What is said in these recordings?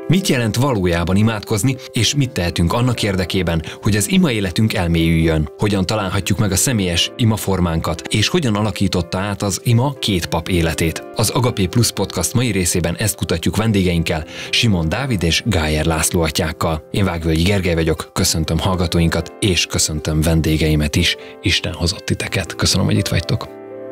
Mit jelent valójában imádkozni, és mit tehetünk annak érdekében, hogy az ima életünk elmélyüljön? Hogyan találhatjuk meg a személyes imaformánkat, és hogyan alakította át az ima két pap életét? Az Agapé Plus podcast mai részében ezt kutatjuk vendégeinkkel, Simon Dávid és Gájer László atyákkal. Én Vágvölgyi Gergely vagyok, köszöntöm hallgatóinkat, és köszöntöm vendégeimet is. Isten hozott titeket. Köszönöm, hogy itt vagytok.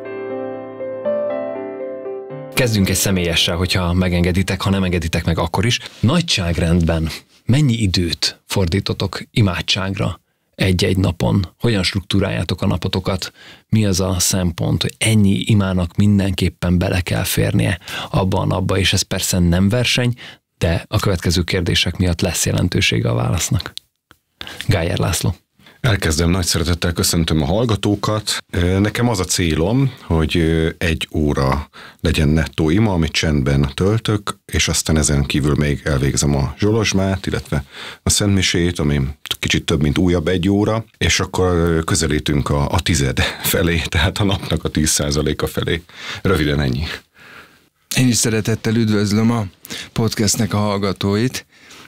Kezdjünk egy személyessel, hogyha megengeditek, ha nem engeditek meg, akkor is. Nagyságrendben mennyi időt fordítotok imádságra egy-egy napon? Hogyan struktúráljátok a napotokat? Mi az a szempont, hogy ennyi imának mindenképpen bele kell férnie abba, és ez persze nem verseny, de a következő kérdések miatt lesz jelentősége a válasznak. Gájer László. Elkezdem, nagy szeretettel köszöntöm a hallgatókat. Nekem az a célom, hogy 1 óra legyen nettó ima, amit csendben töltök, és aztán ezen kívül még elvégzem a zsolozsmát, illetve a szentmisét, ami kicsit több, mint újabb 1 óra, és akkor közelítünk a 10 felé, tehát a napnak a 10%-a felé. Röviden ennyi. Én is szeretettel üdvözlöm a podcastnek a hallgatóit.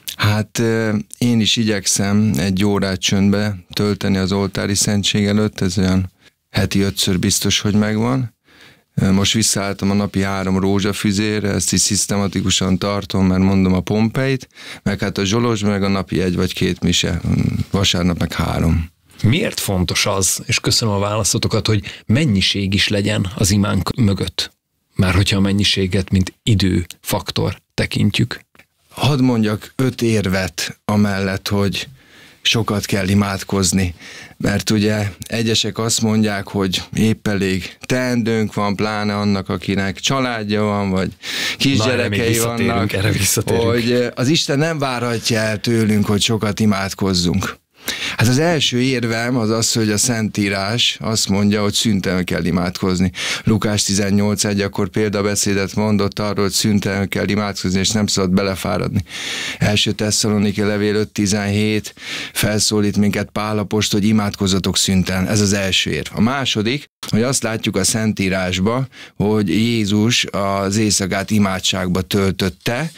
Hát én is igyekszem 1 órát csöndbe tölteni az oltári szentség előtt, ez olyan heti 5-ször biztos, hogy megvan. Most visszaálltam a napi 3 rózsafüzérre, ezt is szisztematikusan tartom, mert mondom a Pompeit, meg hát a zsolozs, meg a napi 1 vagy 2 mise, vasárnap meg 3. Miért fontos az, és köszönöm a válaszotokat, hogy mennyiség is legyen az imánk mögött? Már hogyha a mennyiséget, mint időfaktor tekintjük. Hadd mondjak 5 érvet amellett, hogy sokat kell imádkozni, mert ugye egyesek azt mondják, hogy épp elég teendőnk van, pláne annak, akinek családja van, vagy kisgyerekei vannak, hogy az Isten nem várhatja el tőlünk, hogy sokat imádkozzunk. Hát az első érvem az az, hogy a Szentírás azt mondja, hogy szüntelenül kell imádkozni. Lukás 18:1 akkor példabeszédet mondott arról, hogy szüntelenül kell imádkozni, és nem szabad belefáradni. Első Tesszaloniki levél 5:17 felszólít minket Pál apostol, hogy imádkozzatok szüntelen. Ez az első érv. A második, hogy azt látjuk a Szentírásba, hogy Jézus az éjszakát imádságba töltötte,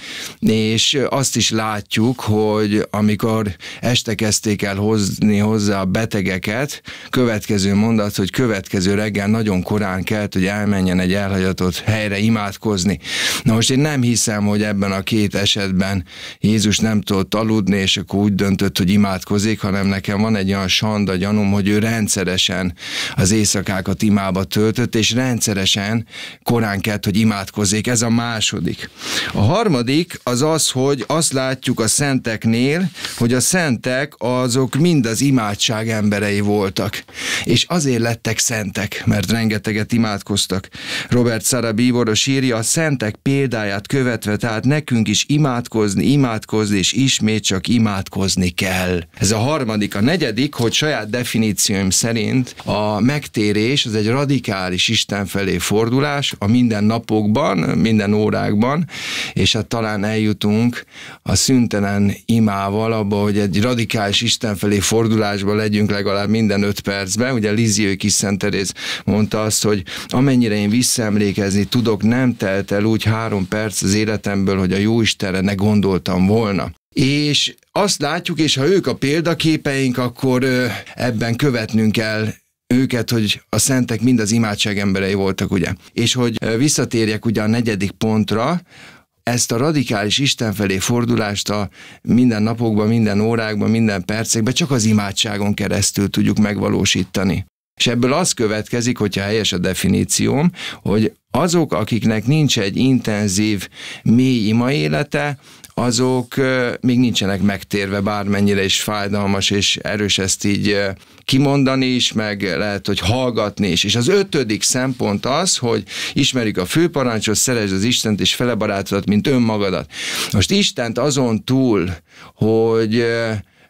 és azt is látjuk, hogy amikor este kezdték el hozni hozzá a betegeket, következő mondat, hogy következő reggel nagyon korán kelt, hogy elmenjen egy elhagyatott helyre imádkozni. Na most én nem hiszem, hogy ebben a 2 esetben Jézus nem tudott aludni, és akkor úgy döntött, hogy imádkozik, hanem nekem van egy olyan sanda gyanúm, hogy ő rendszeresen az éjszakákat imába töltött, és rendszeresen korán kelt, hogy imádkozik. Ez a második. A harmadik az az, hogy azt látjuk a szenteknél, hogy a szentek azok mind az imádság emberei voltak. És azért lettek szentek, mert rengeteget imádkoztak. Robert Sara bíboros írja, a szentek példáját követve, tehát nekünk is imádkozni, és ismét csak imádkozni kell. Ez a harmadik. A negyedik, hogy saját definícióim szerint a megtérés az egy radikális Isten felé fordulás a mindennapokban, minden órákban, és hát talán eljutunk a szüntelen imával abba, hogy egy radikális Isten felé fordulásba legyünk legalább minden 5 percben. Ugye Lisieux kis Szent Teréz mondta azt, hogy amennyire én visszaemlékezni tudok, nem telt el úgy 3 perc az életemből, hogy a Jóistenre ne gondoltam volna. És azt látjuk, és ha ők a példaképeink, akkor ebben követnünk kell őket, hogy a szentek mind az imádság emberei voltak, ugye. És hogy visszatérjek ugye a 4. pontra, ezt a radikális Isten felé fordulást a minden napokban, minden órákban, minden percekben csak az imádságon keresztül tudjuk megvalósítani. És ebből az következik, hogyha helyes a definícióm, hogy azok, akiknek nincs egy intenzív, mély ima élete, azok még nincsenek megtérve, bármennyire is fájdalmas és erős ezt így kimondani is, meg lehet, hogy hallgatni is. És az 5. szempont az, hogy ismerjük a főparancsot, szeresd az Istent és fele barátodat, mint önmagadat. Most Istent azon túl, hogy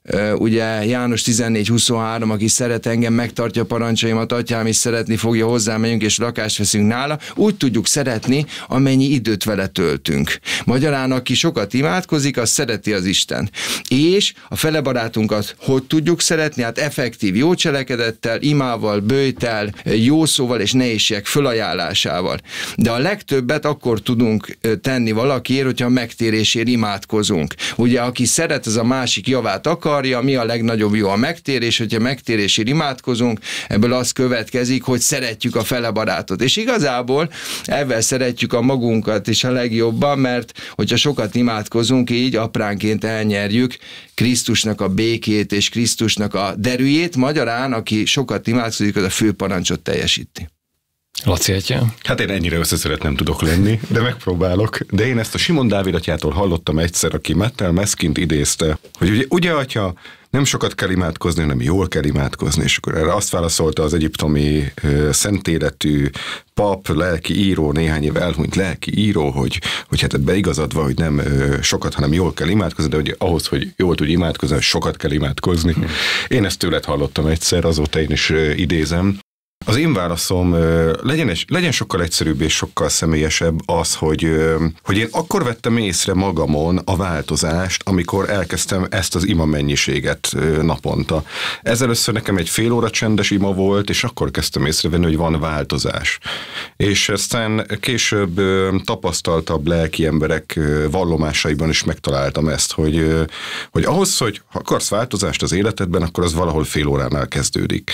ugye János 14:23, aki szeret engem, megtartja parancsaimat, atyám is szeretni fogja, hozzám megyünk és lakást veszünk nála, úgy tudjuk szeretni, amennyi időt vele töltünk. Magyarán, aki sokat imádkozik, az szereti az Istent. És a fele barátunkat hogy tudjuk szeretni? Hát effektív jó cselekedettel, imával, böjtel, jó szóval és nehézségek fölajánlásával. De a legtöbbet akkor tudunk tenni valakiért, hogyha a megtérésért imádkozunk. Ugye, aki szeret, az a másik javát akarja, mi a legnagyobb jó a megtérés, hogyha megtérésért imádkozunk, ebből az következik, hogy szeretjük a fele barátot. És igazából ebben szeretjük a magunkat is a legjobban, mert hogyha sokat imádkozunk, így apránként elnyerjük Krisztusnak a békét és Krisztusnak a derűjét, magyarán, aki sokat imádkozik, az a fő parancsot teljesíti. Laci atya? Hát én ennyire összeszeret nem tudok lenni, de megpróbálok. De én ezt a Simon Dávid atyától hallottam egyszer, aki Mettel Meszkint idézte, hogy ugye atya, nem sokat kell imádkozni, hanem jól kell imádkozni. És akkor erre azt válaszolta az egyiptomi szentéletű pap, lelki író, néhány év elhunyt lelki író, hogy hát beigazadva, hogy nem sokat, hanem jól kell imádkozni, de hogy ahhoz, hogy jól tudj imádkozni, sokat kell imádkozni. Én ezt tőled hallottam egyszer, azóta én is idézem. Az én válaszom legyen sokkal egyszerűbb és sokkal személyesebb az, hogy én akkor vettem észre magamon a változást, amikor elkezdtem ezt az ima mennyiséget naponta. Ez először nekem egy fél óra csendes ima volt, és akkor kezdtem észrevenni, hogy van változás. És aztán később tapasztaltabb lelki emberek vallomásaiban is megtaláltam ezt, hogy ahhoz, hogy ha akarsz változást az életedben, akkor az valahol fél óránál kezdődik.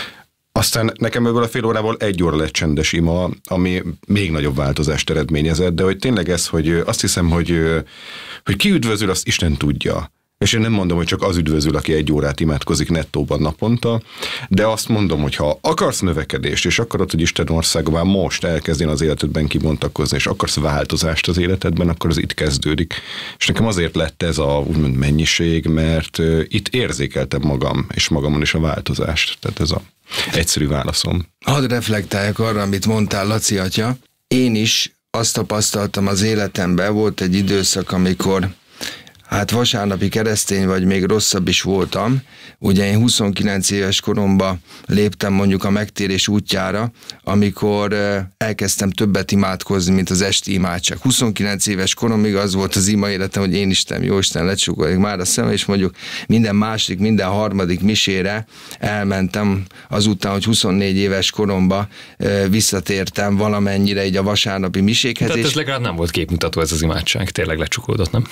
Aztán nekem ebből a fél órából 1 óra lett csendes ima, ami még nagyobb változást eredményezett, de hogy tényleg ez, hogy azt hiszem, hogy ki üdvözül, azt Isten tudja. És én nem mondom, hogy csak az üdvözül, aki 1 órát imádkozik nettóban naponta, de azt mondom, hogy ha akarsz növekedést, és akarod, hogy Isten országban most elkezdjen az életedben kibontakozni, és akarsz változást az életedben, akkor az itt kezdődik. És nekem azért lett ez a úgymond mennyiség, mert itt érzékeltem magam, és magamon is a változást. Tehát ez a egyszerű válaszom. Hadd reflektáljak arra, amit mondtál, Laci atya. Én is azt tapasztaltam az életemben, volt egy időszak, amikor hát vasárnapi keresztény, vagy még rosszabb is voltam. Ugye én 29 éves koromban léptem mondjuk a megtérés útjára, amikor elkezdtem többet imádkozni, mint az esti imádság. 29 éves koromig az volt az ima életem, hogy én Isten, jó Isten, lecsukoljak már a szemem, és mondjuk minden második, minden harmadik misére elmentem azután, hogy 24 éves koromban visszatértem valamennyire így a vasárnapi misékhez. Tehát ez legalább nem volt képmutató ez az imádság, tényleg lecsukoldott, nem?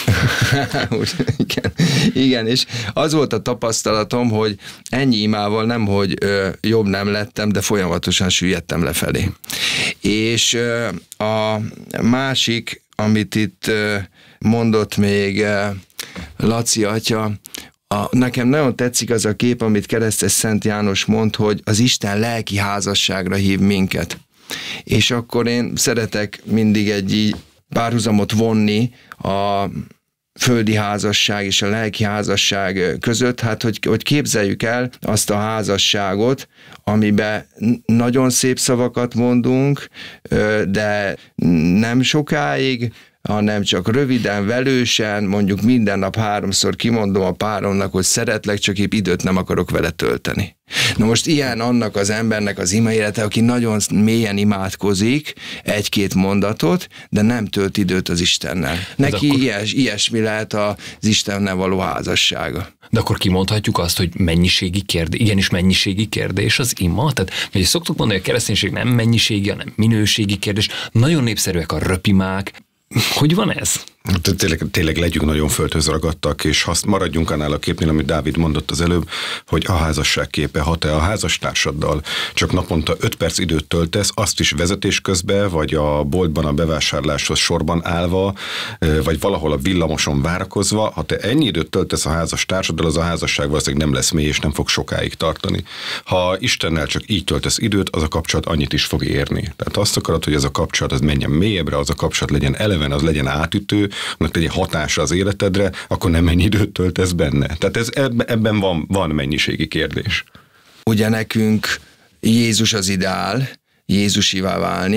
Igen, és az volt a tapasztalatom, hogy ennyi imával nem, hogy jobb nem lettem, de folyamatosan süllyedtem lefelé. És a másik, amit itt mondott még Laci atya, nekem nagyon tetszik az a kép, amit keresztes Szent János mond, hogy az Isten lelki házasságra hív minket. És akkor én szeretek mindig egy párhuzamot vonni a földi házasság és a lelki házasság között, hát hogy képzeljük el azt a házasságot, amiben nagyon szép szavakat mondunk, de nem sokáig, hanem csak röviden, velősen, mondjuk minden nap 3-szor kimondom a páromnak, hogy szeretlek, csak épp időt nem akarok vele tölteni. Na most ilyen annak az embernek az ima élete, aki nagyon mélyen imádkozik 1-2 mondatot, de nem tölt időt az Istennel. Neki akkor ilyesmi lehet az Istennel való házassága. De akkor kimondhatjuk azt, hogy mennyiségi kérdés, igenis mennyiségi kérdés az ima? Tehát, hogy szoktuk mondani, hogy a kereszténység nem mennyiségi, hanem minőségi kérdés. Nagyon népszerűek a röpimák. Hogy van ez? Tényleg legyünk nagyon földhöz ragadtak, és maradjunk annál a képnél, amit Dávid mondott az előbb, hogy a házasság képe, ha te a házastársaddal csak naponta 5 perc időt töltesz, azt is vezetés közben, vagy a boltban a bevásárláshoz sorban állva, vagy valahol a villamoson várakozva, ha te ennyi időt töltesz a házastársaddal, az a házasság valószínűleg nem lesz mély, és nem fog sokáig tartani. Ha Istennel csak így töltesz időt, az a kapcsolat annyit is fog érni. Tehát azt akarod, hogy ez a kapcsolat az menjen mélyebbre, az a kapcsolat legyen eleven, az legyen átütő, annak legyen hatása az életedre, akkor nem mennyi időt töltesz benne. Tehát ebben van mennyiségi kérdés. Ugye nekünk Jézus az ideál, Jézusivá válni,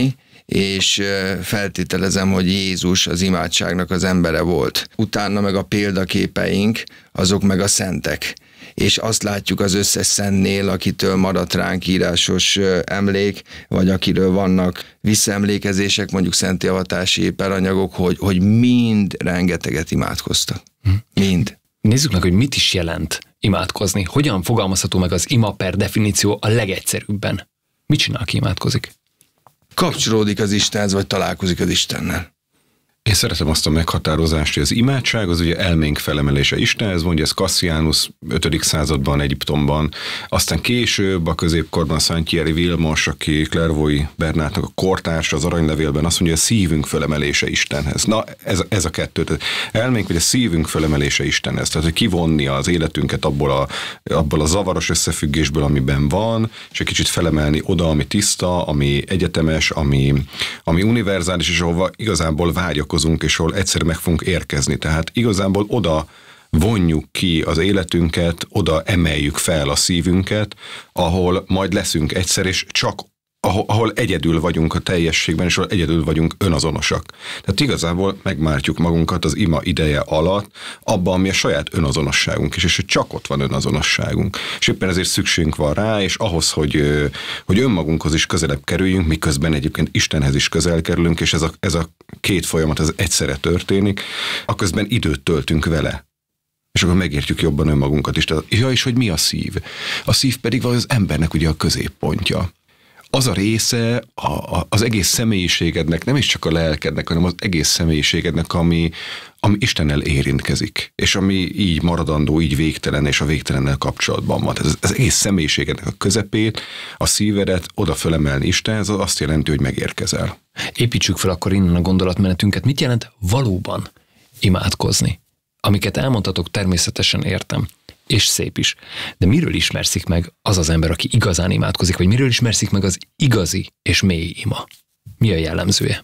és feltételezem, hogy Jézus az imádságnak az embere volt. Utána meg a példaképeink, azok meg a szentek. És azt látjuk az összes szentnél, akitől maradt ránk írásos emlék, vagy akiről vannak visszaemlékezések, mondjuk szentélavatási éperanyagok, hogy mind rengeteget imádkoztak. Mind. Nézzük meg, hogy mit is jelent imádkozni. Hogyan fogalmazható meg az ima per definíció a legegyszerűbben? Mit csinál, ki imádkozik? Kapcsolódik az Istenhez, vagy találkozik az Istennel. Én szeretem azt a meghatározást, hogy az imádság az ugye elménk felemelése Istenhez, mondja ez Cassianus 5. században Egyiptomban, aztán később a középkorban Szent-Thierry Vilmos, aki Clairvaux-i Bernátnak a kortársa az Aranylevélben azt mondja, hogy a szívünk felemelése Istenhez. Na, ez a kettő. Elménk vagy a szívünk felemelése Istenhez. Tehát, hogy kivonni az életünket abból a zavaros összefüggésből, amiben van, és egy kicsit felemelni oda, ami tiszta, ami egyetemes, ami univerzális, és ahova igazából vágyakozunk, és ahol egyszer meg fogunk érkezni. Tehát igazából oda vonjuk ki az életünket, oda emeljük fel a szívünket, ahol majd leszünk egyszer, és csak ahol egyedül vagyunk a teljességben, és ahol egyedül vagyunk önazonosak. Tehát igazából megmártjuk magunkat az ima ideje alatt, abban, ami a saját önazonosságunk is, és csak ott van önazonosságunk. És éppen ezért szükségünk van rá, és ahhoz, hogy önmagunkhoz is közelebb kerüljünk, miközben egyébként Istenhez is közel kerülünk, és ez a két folyamat ez egyszerre történik, aközben időt töltünk vele. És akkor megértjük jobban önmagunkat is. Ja, és hogy mi a szív? A szív pedig az embernek ugye a középpontja. Az a része az egész személyiségednek, nem is csak a lelkednek, hanem az egész személyiségednek, ami Istennel érintkezik, és ami így maradandó, így végtelen, és a végtelennel kapcsolatban van. Tehát az egész személyiségednek a közepét, a szívedet oda fölemelni Istenhez, az azt jelenti, hogy megérkezel. Építsük fel akkor innen a gondolatmenetünket. Mit jelent valóban imádkozni? Amiket elmondhatok, természetesen értem. És szép is. De miről ismerszik meg az az ember, aki igazán imádkozik, vagy miről ismerszik meg az igazi és mély ima? Mi a jellemzője?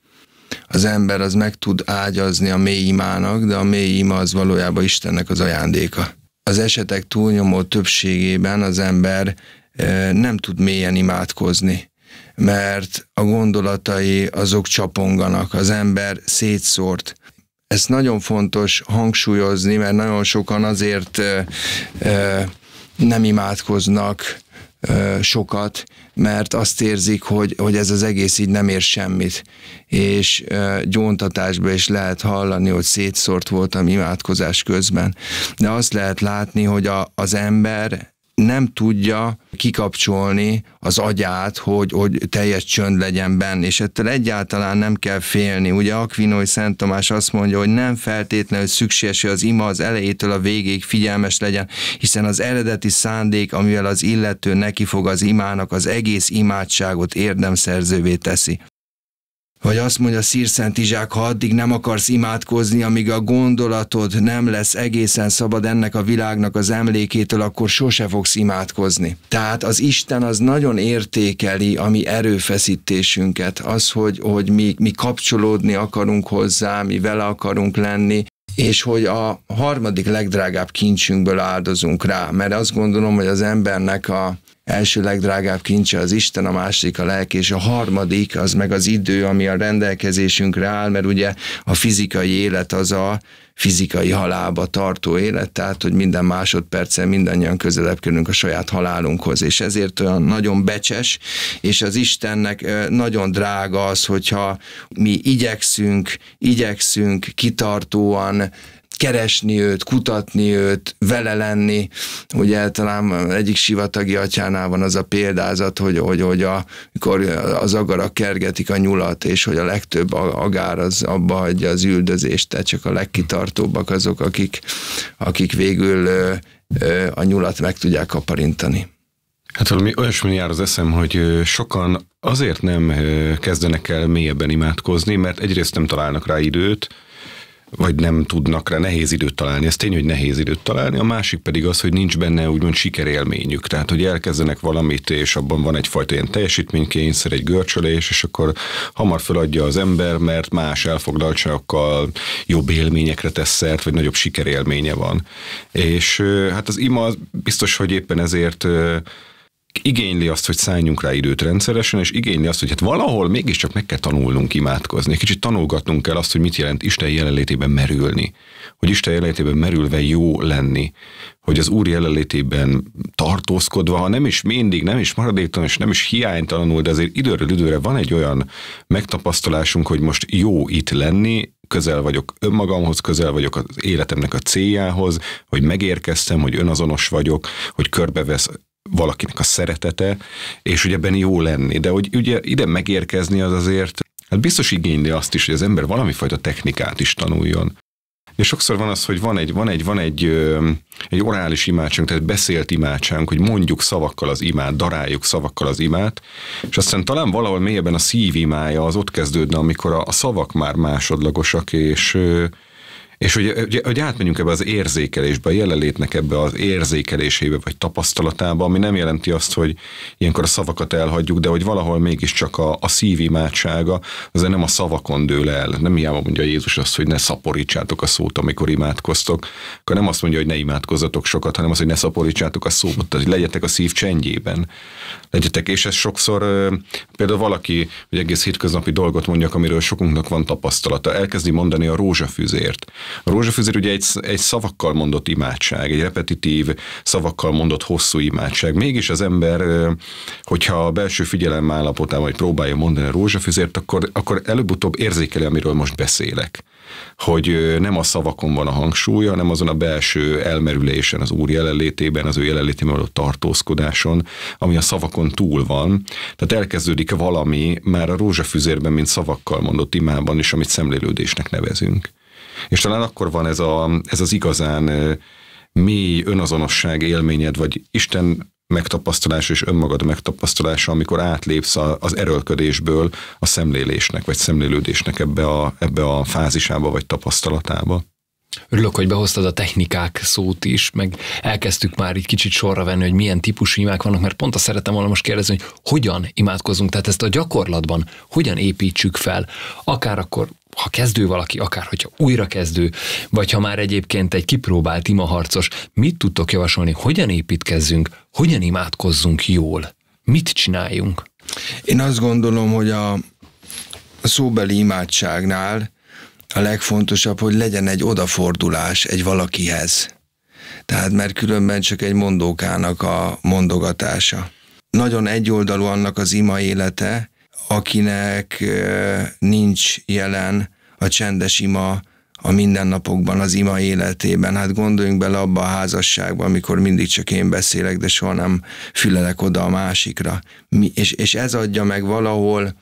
Az ember az meg tud ágyazni a mély imának, de a mély ima az valójában Istennek az ajándéka. Az esetek túlnyomó többségében az ember nem tud mélyen imádkozni, mert a gondolatai azok csaponganak, az ember szétszórt. Ez nagyon fontos hangsúlyozni, mert nagyon sokan azért nem imádkoznak sokat, mert azt érzik, hogy ez az egész így nem ér semmit. És gyóntatásban is lehet hallani, hogy szétszórt voltam imádkozás közben. De azt lehet látni, hogy az ember nem tudja kikapcsolni az agyát, hogy teljes csönd legyen benne, és ettől egyáltalán nem kell félni. Ugye Akvinói Szent Tamás azt mondja, hogy nem feltétlenül szükséges, hogy az ima az elejétől a végéig figyelmes legyen, hiszen az eredeti szándék, amivel az illető nekifog az imának, az egész imádságot érdemszerzővé teszi. Vagy azt mondja Szir Szent Izsák, ha addig nem akarsz imádkozni, amíg a gondolatod nem lesz egészen szabad ennek a világnak az emlékétől, akkor sose fogsz imádkozni. Tehát az Isten az nagyon értékeli a mi erőfeszítésünket, az, hogy mi kapcsolódni akarunk hozzá, mi vele akarunk lenni, és hogy a harmadik legdrágább kincsünkből áldozunk rá, mert azt gondolom, hogy az embernek a első legdrágább kincse az Isten, a második a lelk, és a harmadik az meg az idő, ami a rendelkezésünkre áll, mert ugye a fizikai élet az a fizikai halálba tartó élet, tehát hogy minden másodpercen mindannyian közelebb kerülünk a saját halálunkhoz, és ezért olyan nagyon becses, és az Istennek nagyon drága az, hogyha mi igyekszünk kitartóan keresni őt, kutatni őt, vele lenni. Ugye talán egyik sivatagi atyánál van az a példázat, hogy amikor az agarak kergetik a nyulat, és hogy a legtöbb agár az abba hagyja az üldözést, tehát csak a legkitartóbbak azok, akik végül a nyulat meg tudják kaparintani. Hát valami olyasmi jár az eszem, hogy sokan azért nem kezdenek el mélyebben imádkozni, mert egyrészt nem találnak rá időt, vagy nem tudnak rá, nehéz időt találni. Ez tény, hogy nehéz időt találni. A másik pedig az, hogy nincs benne úgymond sikerélményük. Tehát, hogy elkezdenek valamit, és abban van egyfajta ilyen teljesítménykényszer, egy görcsölés, és akkor hamar feladja az ember, mert más elfoglaltságokkal jobb élményekre tesz szert, vagy nagyobb sikerélménye van. És hát az ima biztos, hogy éppen ezért igényli azt, hogy szálljunk rá időt rendszeresen, és igényli azt, hogy hát valahol mégiscsak meg kell tanulnunk imádkozni. Kicsit tanulgatnunk kell azt, hogy mit jelent Isten jelenlétében merülni. Hogy Isten jelenlétében merülve jó lenni. Hogy az Úr jelenlétében tartózkodva, ha nem is mindig, nem is maradéktalan, és nem is hiánytalanul, de azért időről időre van egy olyan megtapasztalásunk, hogy most jó itt lenni, közel vagyok önmagamhoz, közel vagyok az életemnek a céljához, hogy megérkeztem, hogy önazonos vagyok, hogy körbevesz valakinek a szeretete, és hogy ebben jó lenni. De hogy ugye ide megérkezni az azért, hát biztos igényli azt is, hogy az ember valami fajta technikát is tanuljon. És sokszor van az, hogy van egy orális imádság, tehát beszélt imádság, hogy mondjuk szavakkal az imát, daráljuk szavakkal az imát, és aztán talán valahol mélyebben a szív imája az ott kezdődne, amikor a szavak már másodlagosak, és hogy átmenjünk ebbe az érzékelésbe, a jelenlétnek ebbe az érzékelésébe, vagy tapasztalatába, ami nem jelenti azt, hogy ilyenkor a szavakat elhagyjuk, de hogy valahol mégiscsak a szív imádsága, azért nem a szavakon dől el. Nem hiába mondja Jézus azt, hogy ne szaporítsátok a szót, amikor imádkoztok. Akkor nem azt mondja, hogy ne imádkozzatok sokat, hanem azt, hogy ne szaporítsátok a szót, tehát hogy legyetek a szív csendjében. Legyetek, és ez sokszor például valaki, hogy egész hétköznapi dolgot mondjak, amiről sokunknak van tapasztalata, elkezdi mondani a rózsafüzért. A rózsafüzér ugye egy szavakkal mondott imádság, egy repetitív szavakkal mondott hosszú imádság. Mégis az ember, hogyha a belső figyelem állapotában vagy próbálja mondani a rózsafüzért, akkor előbb-utóbb érzékeli, amiről most beszélek. Hogy nem a szavakon van a hangsúly, hanem azon a belső elmerülésen, az Úr jelenlétében, az ő jelenlétében való tartózkodáson, ami a szavakon túl van. Tehát elkezdődik valami már a rózsafüzérben, mint szavakkal mondott imában is, amit szemlélődésnek nevezünk. És talán akkor van ez az igazán mély önazonosság élményed, vagy Isten megtapasztalása és önmagad megtapasztalása, amikor átlépsz az erőlködésből a szemlélésnek, vagy szemlélődésnek ebbe a fázisába, vagy tapasztalatába. Örülök, hogy behoztad a technikák szót is, meg elkezdtük már egy kicsit sorra venni, hogy milyen típusú imák vannak, mert pont azt szerettem volna most kérdezni, hogy hogyan imádkozunk, tehát ezt a gyakorlatban hogyan építsük fel, akár akkor, ha kezdő valaki, akár hogyha újrakezdő, vagy ha már egyébként egy kipróbált imaharcos, mit tudtok javasolni, hogyan építkezzünk, hogyan imádkozzunk jól, mit csináljunk? Én azt gondolom, hogy a szóbeli imádságnál a legfontosabb, hogy legyen egy odafordulás egy valakihez. Tehát mert különben csak egy mondókának a mondogatása. Nagyon egyoldalú annak az ima élete, akinek nincs jelen a csendes ima a mindennapokban, az ima életében. Hát gondoljunk bele abba a házasságba, amikor mindig csak én beszélek, de soha nem fülelek oda a másikra. És ez adja meg valahol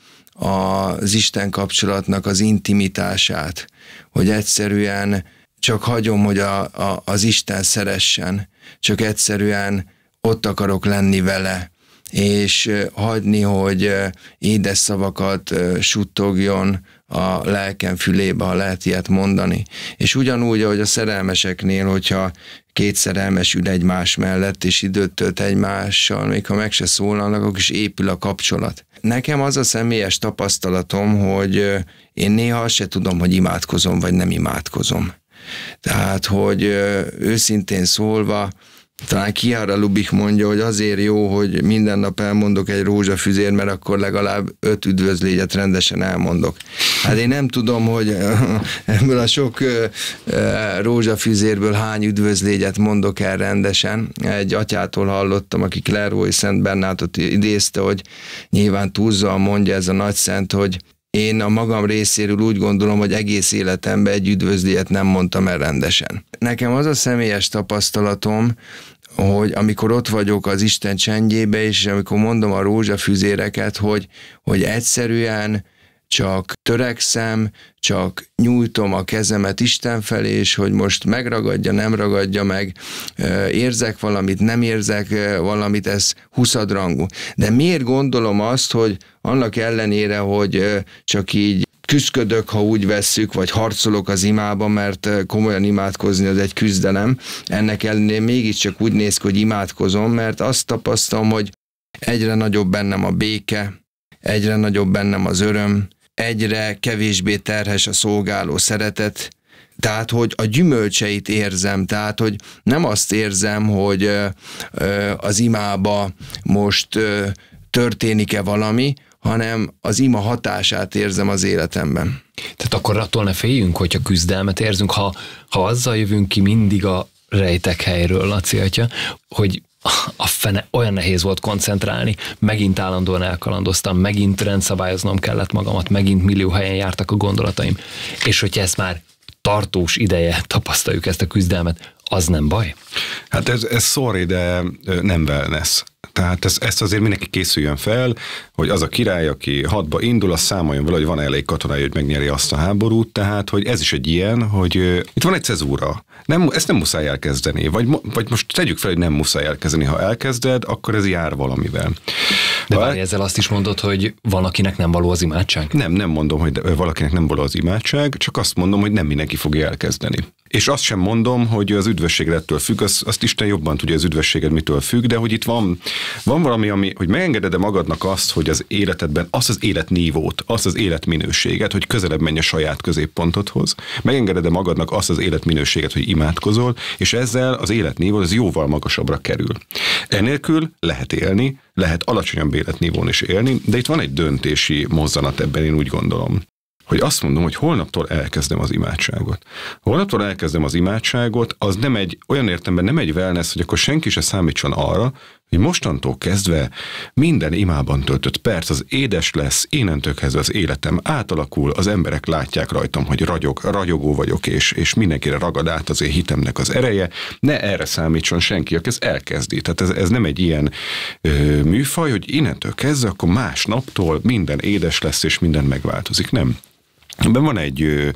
az Isten kapcsolatnak az intimitását, hogy egyszerűen csak hagyom, hogy az Isten szeressen, csak egyszerűen ott akarok lenni vele, és hagyni, hogy édes szavakat suttogjon a lelkem fülébe, ha lehet ilyet mondani. És ugyanúgy, ahogy a szerelmeseknél, hogyha két szerelmes ül egymás mellett, és időt tölt egymással, még ha meg se szólalnak, akkor is épül a kapcsolat. Nekem az a személyes tapasztalatom, hogy én néha azt se tudom, hogy imádkozom, vagy nem imádkozom. Tehát, hogy őszintén szólva, talán Chiara Lubich mondja, hogy azért jó, hogy minden nap elmondok egy rózsafüzér, mert akkor legalább 5 üdvözlégyet rendesen elmondok. Hát én nem tudom, hogy ebből a sok rózsafüzérből hány üdvözlégyet mondok el rendesen. Egy atyától hallottam, aki Clairvaux Szent Bernátot idézte, hogy nyilván túlzóan mondja ez a nagyszent, hogy én a magam részéről úgy gondolom, hogy egész életemben egy üdvözlégyet nem mondtam el rendesen. Nekem az a személyes tapasztalatom, hogy amikor ott vagyok az Isten csendjébe, és amikor mondom a rózsafüzéreket, hogy egyszerűen csak törekszem, csak nyújtom a kezemet Isten felé, és hogy most megragadja, nem ragadja meg, érzek valamit, nem érzek valamit, ez huszadrangú. De miért gondolom azt, hogy annak ellenére, hogy csak így küszködök, ha úgy vesszük, vagy harcolok az imában, mert komolyan imádkozni az egy küzdelem, ennek ellenére mégiscsak úgy néz ki, hogy imádkozom, mert azt tapasztalom, hogy egyre nagyobb bennem a béke, egyre nagyobb bennem az öröm, egyre kevésbé terhes a szolgáló szeretet, Tehát, hogy a gyümölcseit érzem, tehát, hogy nem azt érzem, hogy az imába most történik-e valami, hanem az ima hatását érzem az életemben. Tehát akkor attól ne féljünk, hogyha küzdelmet érzünk, ha azzal jövünk ki mindig a rejtek helyről, Laci atya, hogy a fene, olyan nehéz volt koncentrálni, megint állandóan elkalandoztam, megint rendszabályoznom kellett magamat, megint millió helyen jártak a gondolataim, és hogyha ezt már tartós ideje tapasztaljuk ezt a küzdelmet, az nem baj? Hát ez sorry, de nem wellness. Tehát ezt azért mindenki készüljön fel, hogy az a király, aki hadba indul, az számoljon vele, hogy van elég katonája, hogy megnyeri azt a háborút, tehát hogy ez is egy ilyen, hogy itt van egy cezúra. Ezt nem muszáj elkezdeni, vagy most tegyük fel, hogy nem muszáj elkezdeni. Ha elkezded, akkor ez jár valamivel. De várj, ezzel azt is mondod, hogy van, akinek nem való az imádság? Nem mondom, hogy valakinek nem való az imádság, csak azt mondom, hogy nem mindenki fogja elkezdeni. És azt sem mondom, hogy az üdvösséged ettől függ, azt Isten jobban tudja, az üdvösséged mitől függ, de hogy itt van valami, hogy megengeded-e magadnak azt, hogy az életedben azt az életnívót, azt az életminőséget, hogy közelebb menj a saját középpontodhoz, megengeded-e magadnak azt az életminőséget, hogy imádkozol, és ezzel az életnívó az jóval magasabbra kerül. Enélkül lehet élni, lehet alacsonyabb életnívón is élni, de itt van egy döntési mozzanat ebben, én úgy gondolom. Hogy azt mondom, hogy holnaptól elkezdem az imádságot. Holnaptól elkezdem az imádságot, az nem olyan értelemben nem egy wellness, hogy akkor senki se számítson arra, hogy mostantól kezdve minden imában töltött perc az édes lesz, innentől kezdve az életem átalakul, az emberek látják rajtam, hogy ragyogó vagyok, és mindenkire ragad át az én hitemnek az ereje. Ne erre számítson senki, aki ezt elkezdi. Tehát ez nem egy ilyen műfaj, hogy innentől kezdve, akkor másnaptól minden édes lesz, és minden megváltozik. Nem. Ebben van egy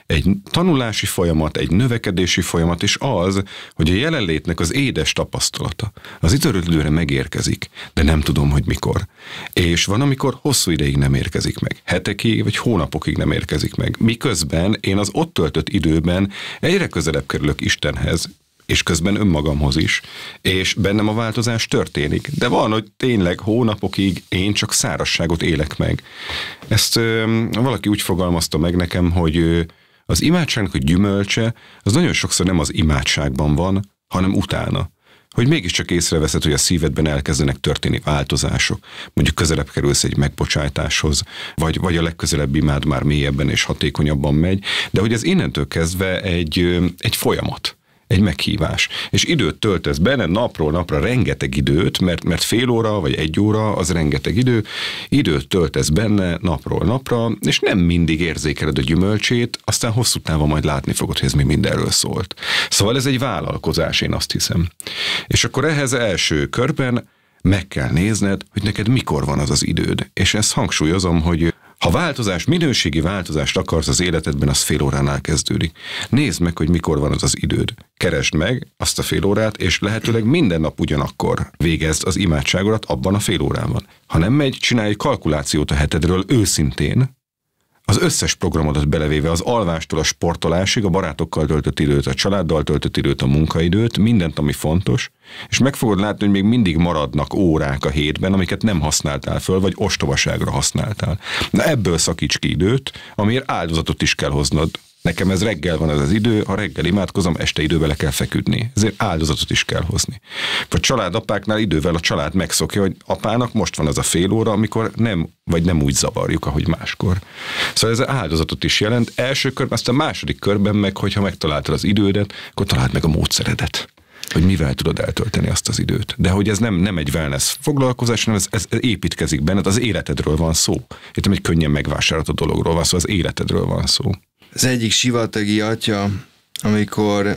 tanulási folyamat, egy növekedési folyamat, és az, hogy a jelenlétnek az édes tapasztalata az időről időre megérkezik, de nem tudom, hogy mikor. És van, amikor hosszú ideig nem érkezik meg. Hetekig vagy hónapokig nem érkezik meg. Miközben én az ott töltött időben egyre közelebb kerülök Istenhez, és közben önmagamhoz is, és bennem a változás történik. De van, hogy tényleg hónapokig én csak szárazságot élek meg. Ezt valaki úgy fogalmazta meg nekem, hogy az imádságnak a gyümölcse, az nagyon sokszor nem az imádságban van, hanem utána. Hogy mégiscsak észreveszed, hogy a szívedben elkezdenek történni változások. Mondjuk közelebb kerülsz egy megbocsájtáshoz, vagy a legközelebb imád már mélyebben és hatékonyabban megy, de hogy ez innentől kezdve egy folyamat. Egy meghívás. És időt töltesz benne, napról napra rengeteg időt, mert fél óra vagy 1 óra az rengeteg idő, időt töltesz benne napról napra, és nem mindig érzékeled a gyümölcsét, aztán hosszú távon majd látni fogod, hogy ez még mindenről szólt. Szóval ez egy vállalkozás, én azt hiszem. És akkor ehhez első körben meg kell nézned, hogy neked mikor van az időd. És ezt hangsúlyozom, hogy ha minőségi változást akarsz az életedben, az fél óránál kezdődik. Nézd meg, hogy mikor van az időd. Keresd meg azt a fél órát, és lehetőleg minden nap ugyanakkor végezd az imádságodat abban a fél órában. Ha nem megy, csinálj egy kalkulációt a hetedről őszintén, az összes programodat belevéve, az alvástól a sportolásig, a barátokkal töltött időt, a családdal töltött időt, a munkaidőt, mindent, ami fontos, és meg fogod látni, hogy még mindig maradnak órák a hétben, amiket nem használtál föl, vagy ostobaságra használtál. Na ebből szakíts ki időt, amiért áldozatot is kell hoznod. Nekem ez reggel van az idő, ha reggel imádkozom, este időbe le kell feküdni. Ezért áldozatot is kell hozni. Vagy családapáknál idővel a család megszokja, hogy apának most van az a fél óra, amikor nem úgy zavarjuk, ahogy máskor. Szóval ez áldozatot is jelent. Első körben, aztán második körben meg, hogyha megtaláltad az idődet, akkor találd meg a módszeredet, hogy mivel tudod eltölteni azt az időt. De hogy ez nem egy wellness foglalkozás, hanem ez építkezik benned, az életedről van szó. Itt nem egy könnyen megvásárolható dologról van szó, az életedről van szó. Az egyik sivatagi atya, amikor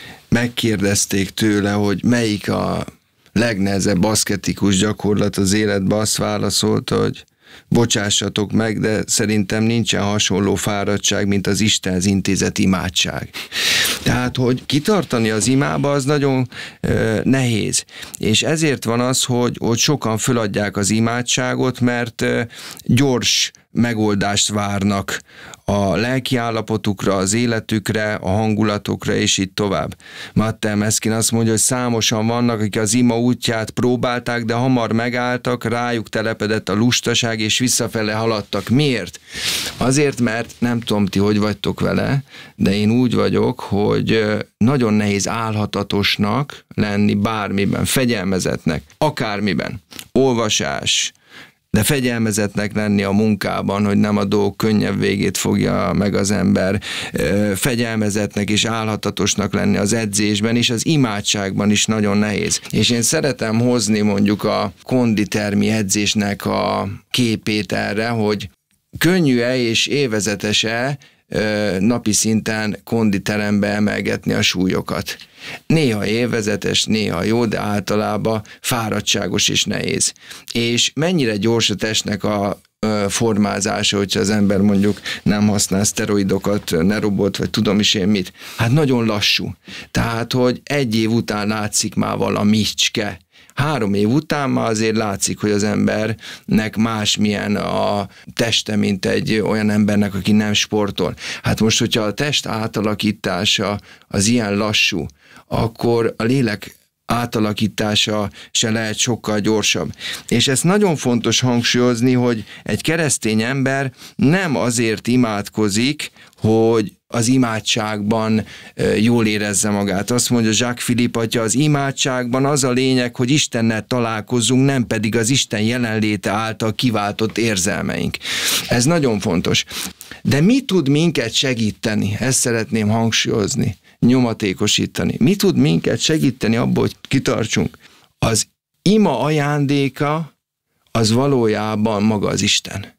megkérdezték tőle, hogy melyik a legnehezebb aszketikus gyakorlat az életben, azt válaszolta, hogy bocsássatok meg, de szerintem nincsen hasonló fáradtság, mint az Istenhez intézett imádság. Tehát, hogy kitartani az imába, az nagyon nehéz. És ezért van az, hogy sokan föladják az imádságot, mert gyors megoldást várnak a lelki állapotukra, az életükre, a hangulatokra, és így tovább. Matthew Meskin azt mondja, hogy számosan vannak, akik az ima útját próbálták, de hamar megálltak, rájuk telepedett a lustaság, és visszafele haladtak. Miért? Azért, mert nem tudom, ti hogy vagytok vele, de én úgy vagyok, hogy nagyon nehéz álhatatosnak lenni bármiben, fegyelmezetnek, akármiben. Olvasás, de fegyelmezetnek lenni a munkában, hogy nem a dolgok könnyebb végét fogja meg az ember, fegyelmezetnek és álhatatosnak lenni az edzésben, és az imádságban is nagyon nehéz. És én szeretem hozni mondjuk a konditermi edzésnek a képét erre, hogy könnyű-e és élvezetes-e napi szinten konditerembe emelgetni a súlyokat. Néha élvezetes, néha jó, de általában fáradtságos és nehéz. És mennyire gyors a testnek a formázása, hogyha az ember mondjuk nem használ szteroidokat, nerobot, vagy tudom is én mit. Hát nagyon lassú. Tehát, hogy 1 év után látszik már valamicske. 3 év után már azért látszik, hogy az embernek másmilyen a teste, mint egy olyan embernek, aki nem sportol. Hát most, hogyha a test átalakítása az ilyen lassú, akkor a lélek átalakítása se lehet sokkal gyorsabb. És ez nagyon fontos hangsúlyozni, hogy egy keresztény ember nem azért imádkozik, hogy az imádságban jól érezze magát. Azt mondja Jacques Philippe atya, az imádságban az a lényeg, hogy Istennel találkozzunk, nem pedig az Isten jelenléte által kiváltott érzelmeink. Ez nagyon fontos. De mi tud minket segíteni? Ezt szeretném hangsúlyozni, nyomatékosítani. Mi tud minket segíteni abból, hogy kitartsunk? Az ima ajándéka az valójában maga az Isten.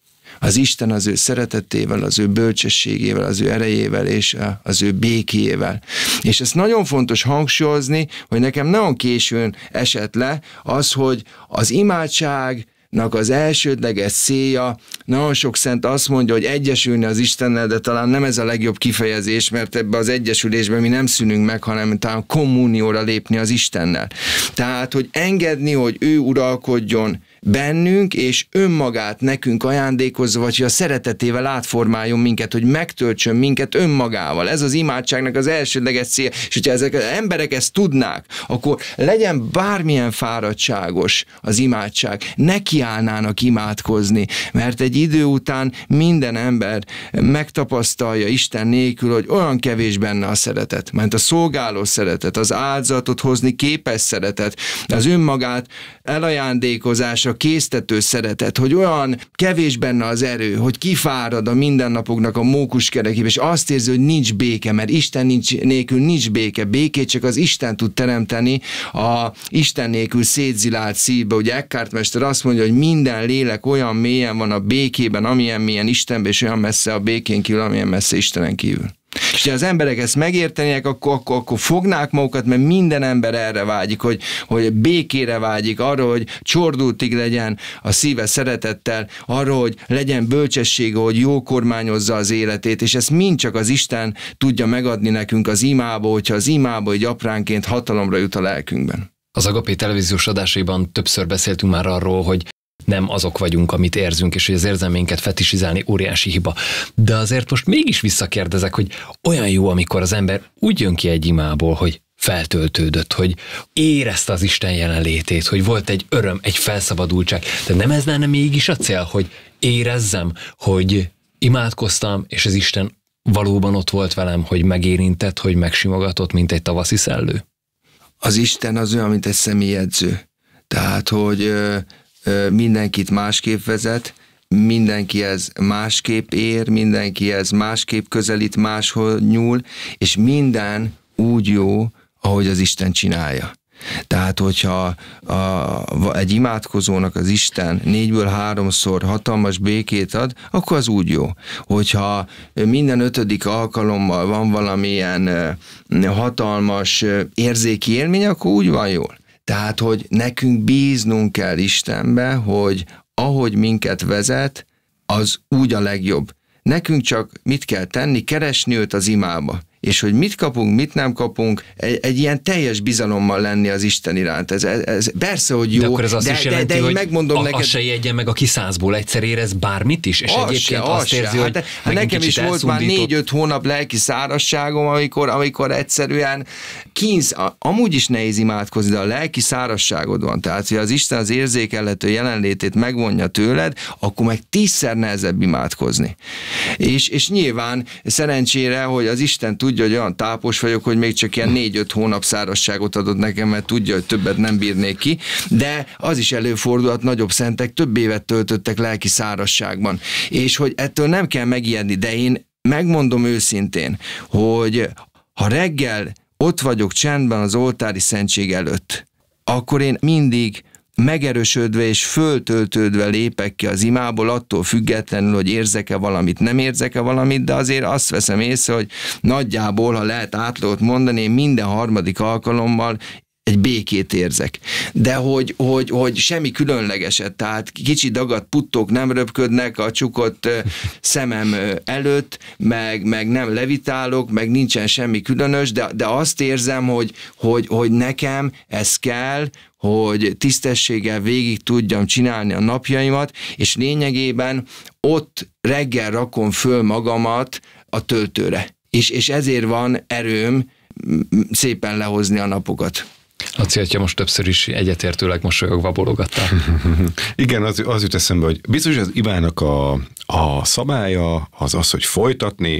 Az Isten az ő szeretetével, az ő bölcsességével, az ő erejével és az ő békéjével. És ezt nagyon fontos hangsúlyozni, hogy nekem nagyon későn esett le az, hogy az imádságnak az elsődleges célja, nagyon sok szent azt mondja, hogy egyesülni az Istennel, de talán nem ez a legjobb kifejezés, mert ebbe az egyesülésben mi nem szűnünk meg, hanem talán kommunióra lépni az Istennel. Tehát, hogy engedni, hogy ő uralkodjon bennünk, és önmagát nekünk ajándékozza, vagy hogy a szeretetével átformáljon minket, hogy megtöltsön minket önmagával. Ez az imádságnak az elsődleges cél. És hogyha ezek az emberek ezt tudnák, akkor legyen bármilyen fáradtságos az imádság, nekiállnának imádkozni, mert egy idő után minden ember megtapasztalja Isten nélkül, hogy olyan kevés benne a szeretet, mert a szolgáló szeretet, az áldozatot hozni képes szeretet, az önmagát elajándékozásra késztető szeretet, hogy olyan kevés benne az erő, hogy kifárad a mindennapoknak a mókuskerekében, és azt érzi, hogy nincs béke, mert Isten nélkül nincs béke. Békét csak az Isten tud teremteni a Isten nélkül szétzilált szívbe. Ugye Eckhart mester azt mondja, hogy minden lélek olyan mélyen van a békében, amilyen mélyen Istenben, és olyan messze a békén kívül, amilyen messze Istenen kívül. És ha az emberek ezt megértenék, akkor fognák magukat, mert minden ember erre vágyik, hogy békére vágyik, arra, hogy csordultig legyen a szíve szeretettel, arra, hogy legyen bölcsessége, hogy jól kormányozza az életét, és ezt mind csak az Isten tudja megadni nekünk az imába, hogyha az imába, hogy apránként hatalomra jut a lelkünkben. Az Agapé televíziós adásaiban többször beszéltünk már arról, hogy nem azok vagyunk, amit érzünk, és hogy az érzelmeinket fetisizálni óriási hiba. De azért most mégis visszakérdezek, hogy olyan jó, amikor az ember úgy jön ki egy imából, hogy feltöltődött, hogy érezte az Isten jelenlétét, hogy volt egy öröm, egy felszabadultság. De nem ez lenne mégis a cél, hogy érezzem, hogy imádkoztam, és az Isten valóban ott volt velem, hogy megérintett, hogy megsimogatott, mint egy tavaszi szellő? Az Isten az olyan, mint egy személyedző. Tehát, hogy mindenkit másképp vezet, mindenkihez másképp ér, mindenkihez másképp közelít, máshol nyúl, és minden úgy jó, ahogy az Isten csinálja. Tehát, hogyha egy imádkozónak az Isten 4-ből 3-szor hatalmas békét ad, akkor az úgy jó. Hogyha minden 5. alkalommal van valamilyen hatalmas érzéki élmény, akkor úgy van jól. Tehát, hogy nekünk bíznunk kell Istenbe, hogy ahogy minket vezet, az úgy a legjobb. Nekünk csak mit kell tenni? Keresni őt az imába. és hogy mit kapunk, mit nem kapunk, egy ilyen teljes bizalommal lenni az Isten iránt. Ez persze, hogy jó, de akkor ez azt is jelenti, de hogy megmondom neked, az se jegyen meg, aki 100-ból egyszer érez bármit is, és egyébként azt érzi, hogy nekem is volt már 4-5 hónap lelki szárazságom, amikor egyszerűen kínz, amúgy is nehéz imádkozni, de a lelki szárazságod van, tehát hogy az Isten az érzékelhető jelenlétét megvonja tőled, akkor meg 10-szer nehezebb imádkozni. És nyilván szerencsére, hogy az Isten tudja, hogy olyan tápos vagyok, hogy még csak ilyen 4-5 hónap szárazságot adott nekem, mert tudja, hogy többet nem bírnék ki, de az is előfordulhat, nagyobb szentek több évet töltöttek lelki szárazságban. És hogy ettől nem kell megijedni, de én megmondom őszintén, hogy ha reggel ott vagyok csendben az oltári szentség előtt, akkor én mindig megerősödve és föltöltődve lépek ki az imából, attól függetlenül, hogy érzek-e valamit, nem érzek-e valamit, de azért azt veszem észre, hogy nagyjából, ha lehet átlagot mondani, én minden harmadik alkalommal egy békét érzek. De hogy semmi különlegeset, tehát kicsi dagadt puttók nem röpködnek a csukott szemem előtt, meg nem levitálok, meg nincsen semmi különös, de azt érzem, hogy nekem ez kell, hogy tisztességgel végig tudjam csinálni a napjaimat, és lényegében ott reggel rakom föl magamat a töltőre. És ezért van erőm szépen lehozni a napokat. Laci atya most többször is egyetértőleg mosolyogva bologattál. Igen, az jut eszembe, hogy biztos az imának a szabálya az, hogy folytatni.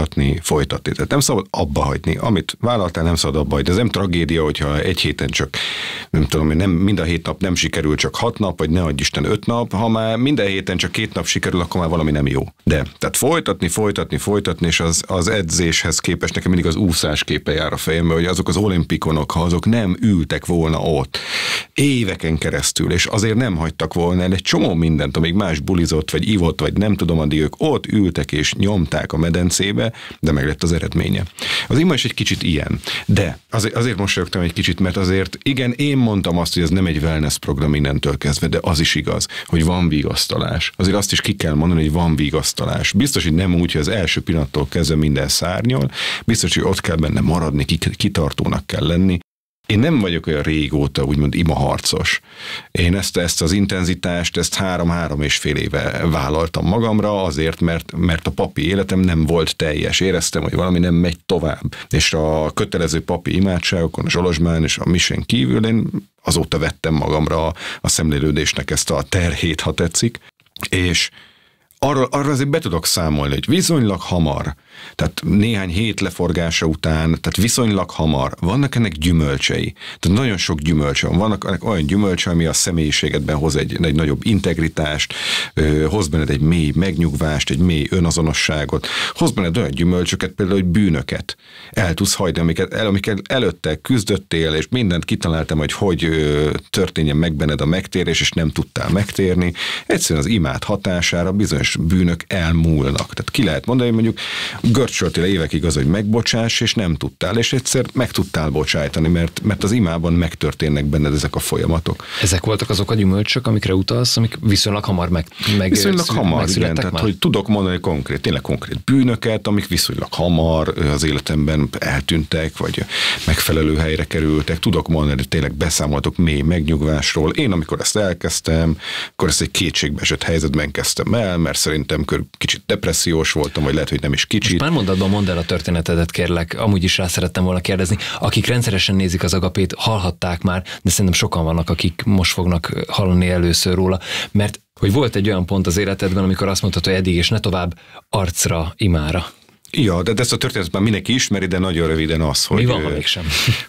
Tehát nem szabad abba hagyni. Amit vállaltál, nem szabad abba hagyni. Ez nem tragédia, hogyha egy héten csak, nem tudom, nem mind a 7 nap nem sikerül, csak 6 nap, vagy ne adj Isten 5 nap. Ha már minden héten csak 2 nap sikerül, akkor már valami nem jó. De, tehát folytatni, és az edzéshez képest nekem mindig az úszás képe jár a fejembe, hogy azok az olimpikonok, ha azok nem ültek volna ott éveken keresztül, és azért nem hagytak volna el egy csomó mindent, amíg más bulizott, vagy ivott, vagy nem tudom, addig ők ott ültek és nyomták a medencébe, de meg lett az eredménye. Az ima is egy kicsit ilyen, de azért mosolyogtam egy kicsit, mert azért igen, én mondtam azt, hogy ez nem egy wellness program innentől kezdve, de az is igaz, hogy van vigasztalás. Azért azt is ki kell mondani, hogy van vigasztalás. Biztos, hogy nem úgy, hogy az első pillanattól kezdve minden szárnyal, biztos, hogy ott kell benne maradni, kitartónak kell lenni. Én nem vagyok olyan régóta úgymond imaharcos. Én ezt az intenzitást, ezt 3,5 éve vállaltam magamra azért, mert a papi életem nem volt teljes. Éreztem, hogy valami nem megy tovább. És a kötelező papi imádságokon, a Zsolozsmán és a misén kívül én azóta vettem magamra a szemlélődésnek ezt a terhét, ha tetszik. És arra azért be tudok számolni, hogy viszonylag hamar, tehát néhány hét leforgása után, tehát viszonylag hamar vannak ennek gyümölcsei. Tehát nagyon sok gyümölcse van. Vannak ennek olyan gyümölcse, ami a személyiségedben hoz egy nagyobb integritást, hoz benned egy mély megnyugvást, egy mély önazonosságot, hoz benned olyan gyümölcsöket, például, hogy bűnöket el tudsz hagyni, amiket előtte küzdöttél, és mindent kitaláltam, hogy történjen meg benned a megtérés, és nem tudtál megtérni. Egyszerűen az imád hatására bizonyos bűnök elmúlnak. Tehát ki lehet mondani, hogy mondjuk görcsöltél évekig az, hogy megbocsáss, és nem tudtál, és egyszer meg tudtál bocsájtani, mert az imában megtörténnek benned ezek a folyamatok. Ezek voltak azok a gyümölcsök, amikre utalsz, amik viszonylag hamar viszonylag hamar, igen, tehát már? hogy tudok mondani tényleg konkrét bűnöket, amik viszonylag hamar az életemben eltűntek, vagy megfelelő helyre kerültek, tudok mondani, hogy tényleg beszámoltok mély megnyugvásról. Én, amikor ezt elkezdtem, akkor ezt egy kétségbeesett helyzetben kezdtem el, mert szerintem kicsit depressziós voltam, vagy lehet, hogy nem is kicsit. Pár mondatban mondd el a történetedet, kérlek, amúgy is rá szerettem volna kérdezni. Akik rendszeresen nézik az Agapét, hallhatták már, de szerintem sokan vannak, akik most fognak hallani először róla, mert hogy volt egy olyan pont az életedben, amikor azt mondtad, hogy eddig és ne tovább, arcra, imára. Ja, de ezt a történetet már mindenki ismeri, de nagyon röviden az, hogy, mi van, ha mégsem?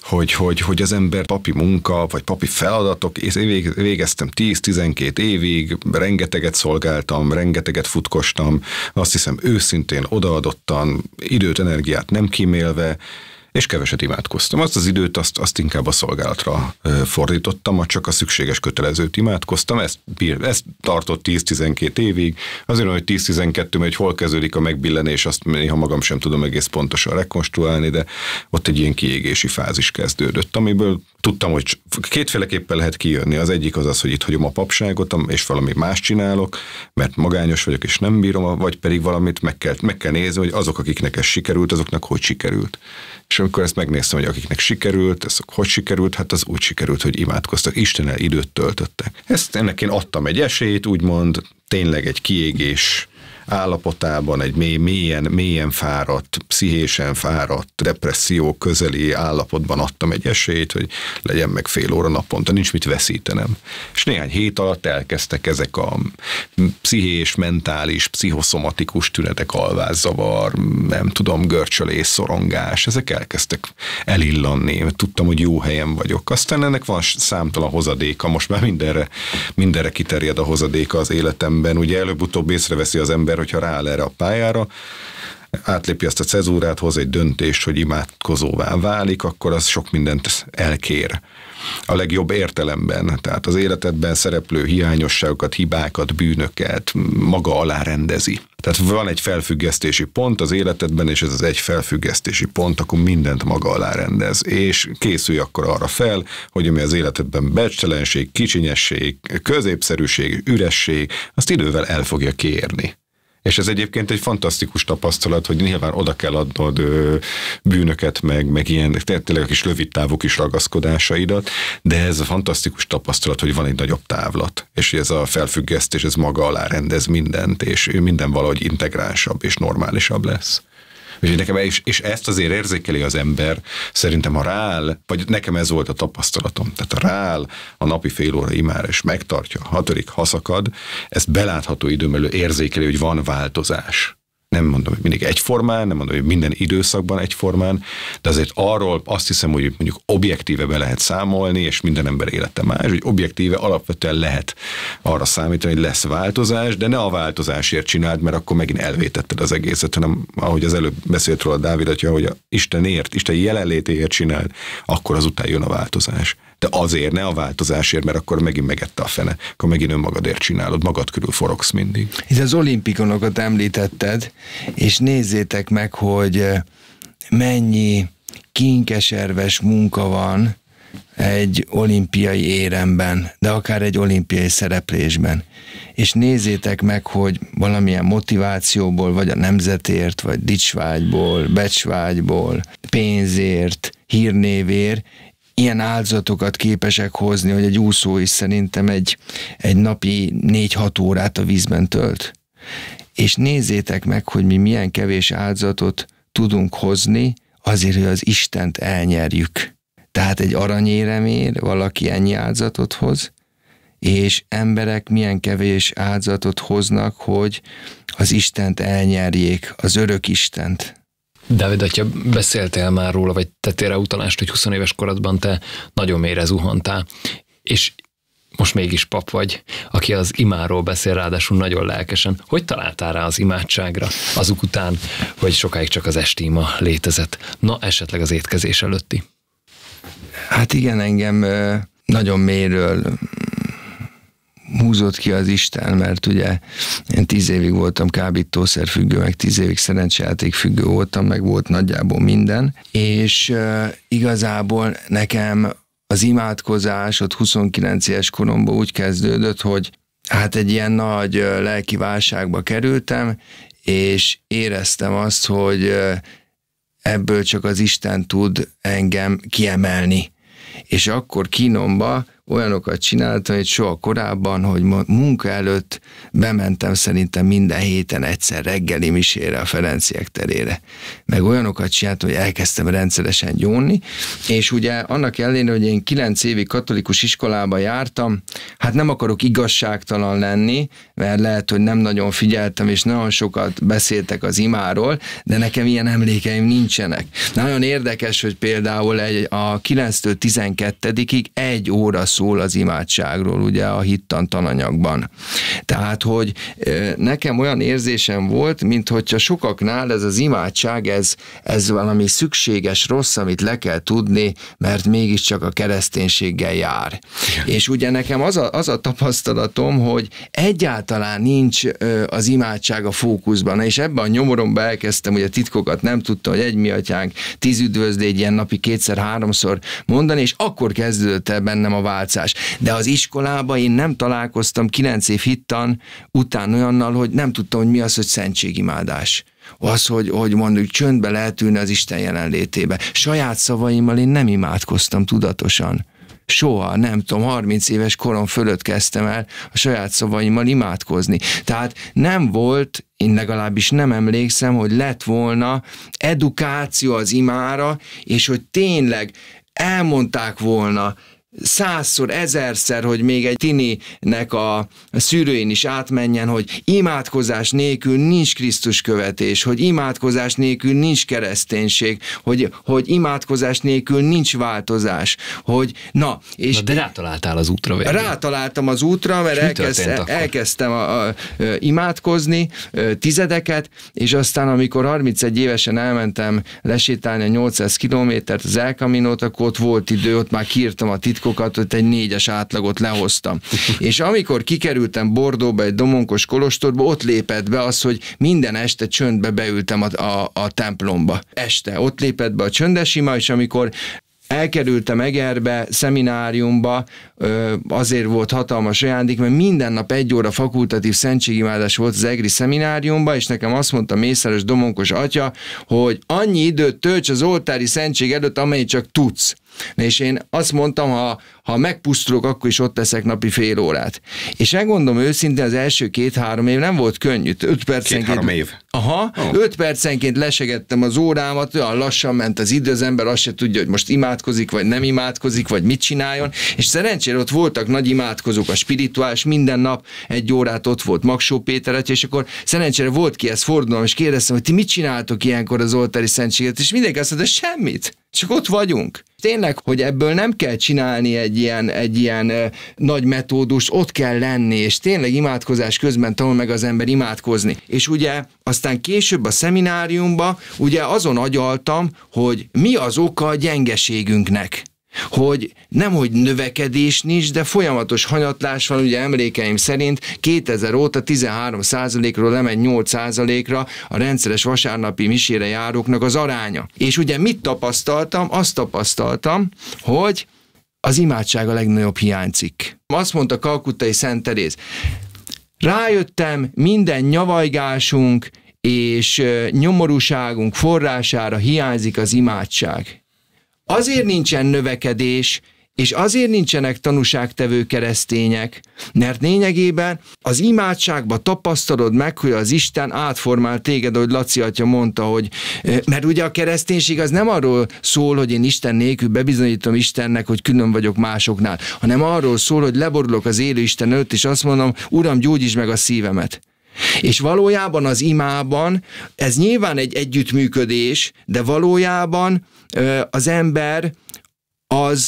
Hogy az ember papi munka, vagy papi feladatok, és én végeztem 10-12 évig, rengeteget szolgáltam, rengeteget futkostam, azt hiszem őszintén, odaadottan, időt, energiát nem kímélve, és keveset imádkoztam. Azt az időt azt inkább a szolgálatra fordítottam, csak a szükséges kötelezőt imádkoztam, ezt tartott 10-12 évig, azért, hogy 10-12, mert hol kezdődik a megbillenés, azt néha magam sem tudom egész pontosan rekonstruálni, de ott egy ilyen kiégési fázis kezdődött, amiből tudtam, hogy kétféleképpen lehet kijönni. Az egyik az, hogy itt hagyom a papságot, és valami más csinálok, mert magányos vagyok, és nem bírom, vagy pedig valamit meg kell nézni, hogy azok, akiknek ez sikerült, azoknak hogy sikerült. És amikor ezt megnéztem, hogy akiknek sikerült, ez hogy sikerült, hát az úgy sikerült, hogy imádkoztak, Istennel időt töltöttek. Ennek én adtam egy esélyt, úgymond tényleg egy kiégés állapotában, egy mélyen fáradt, pszichésen fáradt, depresszió közeli állapotban adtam egy esélyt, hogy legyen meg fél óra naponta, nincs mit veszítenem. És néhány hét alatt elkezdtek ezek a pszichés, mentális, pszichoszomatikus tünetek, alvászavar, nem tudom, görcsölés, szorongás, ezek elkezdtek elillanni, tudtam, hogy jó helyen vagyok. Aztán ennek van számtalan hozadéka, most már mindenre kiterjed a hozadéka az életemben, ugye előbb-utóbb észreveszi az ember, hogyha rááll erre a pályára, átlépi azt a cezúrát, hoz egy döntést, hogy imádkozóvá válik, akkor az sok mindent elkér. A legjobb értelemben, tehát az életedben szereplő hiányosságokat, hibákat, bűnöket maga alá rendezi. Tehát van egy felfüggesztési pont az életedben, és ez az egy felfüggesztési pont, akkor mindent maga alá rendez, és készülj akkor arra fel, hogy ami az életedben becsttelenség, kicsinyesség, középszerűség, üresség, azt idővel el fogja kérni. És ez egyébként egy fantasztikus tapasztalat, hogy nyilván oda kell adnod bűnöket, meg ilyen tényleg a kis rövidtávú kis ragaszkodásaidat, de ez a fantasztikus tapasztalat, hogy van egy nagyobb távlat, és ez a felfüggesztés, ez maga alá rendez mindent, és minden valahogy integránsabb és normálisabb lesz. És ezt azért érzékeli az ember, szerintem ha rááll, vagy nekem ez volt a tapasztalatom, tehát ha rááll a napi fél óra imára, és megtartja, 6. haszakad, ezt belátható időn belül érzékeli, hogy van változás. Nem mondom, hogy mindig egyformán, nem mondom, hogy minden időszakban egyformán, de azért arról azt hiszem, hogy mondjuk objektíve be lehet számolni, és minden ember élete más, hogy objektíve alapvetően lehet arra számítani, hogy lesz változás, de ne a változásért csináld, mert akkor megint elvétetted az egészet, hanem ahogy az előbb beszélt róla Dávid atya, hogy Isten jelenlétéért csináld, akkor azután jön a változás. De azért ne a változásért, mert akkor megint megette a fene, akkor megint önmagadért csinálod, magad körül forogsz mindig. Itt az olimpikonokat említetted, és nézzétek meg, hogy mennyi kinkeserves munka van egy olimpiai éremben, de akár egy olimpiai szereplésben. És nézzétek meg, hogy valamilyen motivációból, vagy a nemzetért, vagy dicsvágyból, becsvágyból, pénzért, hírnévért, ilyen áldozatokat képesek hozni, hogy egy úszó is szerintem egy napi 4-6 órát a vízben tölt. És nézzétek meg, hogy mi milyen kevés áldozatot tudunk hozni azért, hogy az Istent elnyerjük. Tehát egy aranyéremért valaki ennyi áldozatot hoz, és emberek milyen kevés áldozatot hoznak, hogy az Istent elnyerjék, az örök Istent. Dávid atya, beszéltél már róla, vagy tettél rá utalást, hogy 20 éves korodban te nagyon mélyre zuhantál, és most mégis pap vagy, aki az imáról beszél, ráadásul nagyon lelkesen. Hogy találtál rá az imádságra azok után, hogy sokáig csak az esti ima létezett? Na, esetleg az étkezés előtti? Hát igen, engem nagyon mélyről húzott ki az Isten, mert ugye én 10 évig voltam kábítószerfüggő, meg 10 évig szerencsejátékfüggő voltam, meg volt nagyjából minden, és igazából nekem az imádkozás ott 29 éves koromban úgy kezdődött, hogy hát egy ilyen nagy lelki válságba kerültem, és éreztem azt, hogy ebből csak az Isten tud engem kiemelni. És akkor kínomba olyanokat csináltam, hogy soha korábban, hogy munka előtt bementem szerintem minden héten egyszer reggeli misére a Ferenciek terére. Meg olyanokat csináltam, hogy elkezdtem rendszeresen gyónni, és ugye annak ellenére, hogy én 9 évig katolikus iskolába jártam, hát nem akarok igazságtalan lenni, mert lehet, hogy nem nagyon figyeltem, és nagyon sokat beszéltek az imáról, de nekem ilyen emlékeim nincsenek. Nagyon érdekes, hogy például a 9-től 12-ig 1 óra szól az imádságról, ugye a hittan tananyagban. Tehát, hogy nekem olyan érzésem volt, minthogyha sokaknál ez az imádság, ez valami szükséges rossz, amit le kell tudni, mert mégiscsak a kereszténységgel jár. És ugye nekem az a tapasztalatom, hogy egyáltalán nincs az imádság a fókuszban, és ebben a nyomoromban elkezdtem, hogy a titkokat nem tudtam, hogy egy mi atyánk, 10 üdvözlégy ilyen napi 2-3-szor mondani, és akkor kezdődött el bennem a váltás. De az iskolában én nem találkoztam 9 év hittan után olyannal, hogy nem tudtam, hogy mi az, hogy szentségimádás. Az, hogy mondjuk csöndbe lehet ülni az Isten jelenlétébe. Saját szavaimmal én nem imádkoztam tudatosan. Soha, nem tudom, 30 éves korom fölött kezdtem el a saját szavaimmal imádkozni. Tehát nem volt, én legalábbis nem emlékszem, hogy lett volna edukáció az imára, és hogy tényleg elmondták volna 100-szor, 1000-szer, hogy még egy tininek a szűrőjén is átmenjen, hogy imádkozás nélkül nincs Krisztus követés, hogy imádkozás nélkül nincs kereszténység, hogy imádkozás nélkül nincs változás, hogy de rátaláltál az útra végül. Rátaláltam az útra, mert elkezdtem imádkozni tizedeket, és aztán amikor 31 évesen elmentem lesétálni a 800 kilométert az El Caminót, akkor ott volt idő, ott már kiírtam a titkokat, ott egy 4-es átlagot lehoztam. És amikor kikerültem Bordeauxba, egy domonkos kolostorba, ott lépett be az, hogy minden este csöndbe beültem a templomba. Este ott lépett be a csöndes ima, és amikor elkerültem Egerbe, szemináriumba, azért volt hatalmas ajándék, mert minden nap 1 óra fakultatív szentségimádás volt az egri szemináriumba, és nekem azt mondta Mészáros domonkos atya, hogy annyi időt tölts az oltári szentség előtt, amennyit csak tudsz. És én azt mondtam, ha megpusztulok, akkor is ott teszek napi fél órát. És megmondom őszintén, az első 2-3 év nem volt könnyű. 5 percenként... 2-3 év? Aha, 5 percenként lesegettem az órámat, olyan lassan ment az idő, az ember azt se tudja, hogy most imádkozik, vagy nem imádkozik, vagy mit csináljon. És szerencsére ott voltak nagy imádkozók, a spirituális, minden nap 1 órát ott volt Magsó Péter atya, és akkor szerencsére volt ki ezt fordulom, és kérdeztem, hogy ti mit csináltok ilyenkor az oltári szentséget, és mindenki azt mondta, semmit. Csak ott vagyunk. Tényleg, hogy ebből nem kell csinálni egy ilyen nagy metódust, ott kell lenni, és tényleg imádkozás közben tanul meg az ember imádkozni. És ugye aztán később a szemináriumban ugye azon agyaltam, hogy mi az oka a gyengeségünknek. Hogy nemhogy növekedés nincs, de folyamatos hanyatlás van, ugye emlékeim szerint 2000 óta 13%-ról lemegy 8%-ra a rendszeres vasárnapi misére járóknak az aránya. És ugye mit tapasztaltam? Azt tapasztaltam, hogy az imádság a legnagyobb hiánycikk. Azt mondta Kalkuttai Szent Teréz, rájöttem, minden nyavajgásunk és nyomorúságunk forrására hiányzik az imádság. Azért nincsen növekedés, és azért nincsenek tanúságtevő keresztények, mert lényegében az imádságban tapasztalod meg, hogy az Isten átformál téged, ahogy Laci atya mondta, hogy, mert ugye a kereszténység az nem arról szól, hogy én Isten nélkül bebizonyítom Istennek, hogy külön vagyok másoknál, hanem arról szól, hogy leborulok az élő Isten előtt, és azt mondom, Uram, gyógyítsd meg a szívemet. És valójában az imában, ez nyilván egy együttműködés, de valójában az ember az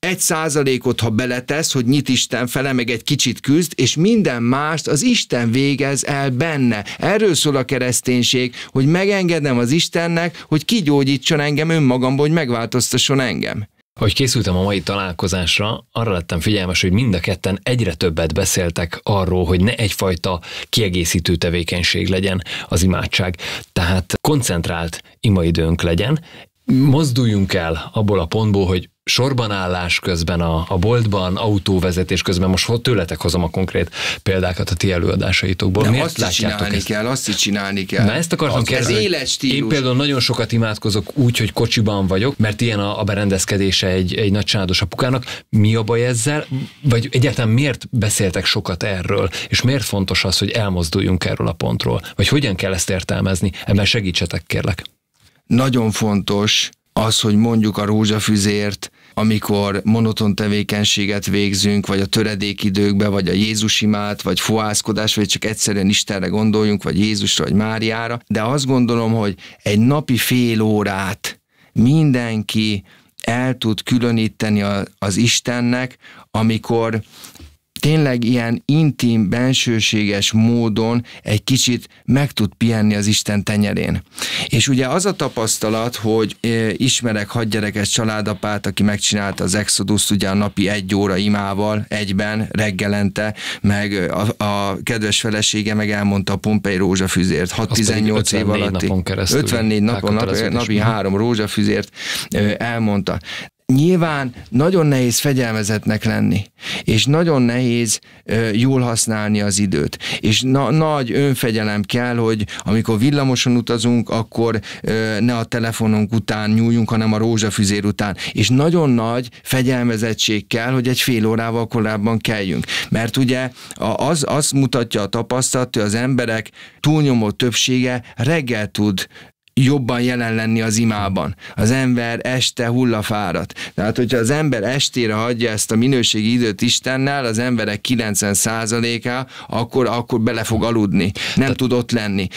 1%-ot, ha beletesz, hogy nyit Isten fele, meg egy kicsit küzd, és minden mást az Isten végez el benne. Erről szól a kereszténység, hogy megengedem az Istennek, hogy kigyógyítson engem önmagamból, hogy megváltoztasson engem. Ahogy készültem a mai találkozásra, arra lettem figyelmes, hogy mind a ketten egyre többet beszéltek arról, hogy ne egyfajta kiegészítő tevékenység legyen az imádság. Tehát koncentrált imaidőnk legyen. Mozduljunk el abból a pontból, hogy sorbanállás közben a boltban, autóvezetés közben, most tőletek hozom a konkrét példákat a ti előadásaitokból. De azt is csinálni kell. Na ezt akartam kérdezni. Ez életstílus. Én például nagyon sokat imádkozok úgy, hogy kocsiban vagyok, mert ilyen a berendezkedése egy nagy családos apukának. Mi a baj ezzel? Vagy egyáltalán miért beszéltek sokat erről? És miért fontos az, hogy elmozduljunk erről a pontról? Vagy hogyan kell ezt értelmezni? Ebben segítsetek, kérlek. Nagyon fontos az, hogy mondjuk a rózsafüzért, amikor monoton tevékenységet végzünk, vagy a töredékidőkbe, vagy a Jézusimát, vagy fohászkodás, vagy csak egyszerűen Istenre gondoljunk, vagy Jézusra, vagy Máriára, de azt gondolom, hogy egy napi fél órát mindenki el tud különíteni az Istennek, amikor tényleg ilyen intim, bensőséges módon egy kicsit meg tud pihenni az Isten tenyerén. És ugye az a tapasztalat, hogy ismerek 6 gyerekes családapát, aki megcsinálta az Exoduszt ugye a napi 1 óra imával egyben, reggelente, meg a kedves felesége meg elmondta a Pompei rózsafüzért 6-18 év alatti. 54 napon napi 3 rózsafüzért elmondta. Nyilván nagyon nehéz fegyelmezetnek lenni, és nagyon nehéz jól használni az időt. És nagy önfegyelem kell, hogy amikor villamoson utazunk, akkor ne a telefonunk után nyúljunk, hanem a rózsafüzér után. És nagyon nagy fegyelmezettség kell, hogy egy fél órával korábban kelljünk. Mert ugye az mutatja a tapasztalat, hogy az emberek túlnyomó többsége reggel tud jobban jelen lenni az imában. Az ember este hullafáradt. Tehát, hogyha az ember estére hagyja ezt a minőségi időt Istennel, az emberek 90%-a, akkor bele fog aludni. Nem tud ott lenni.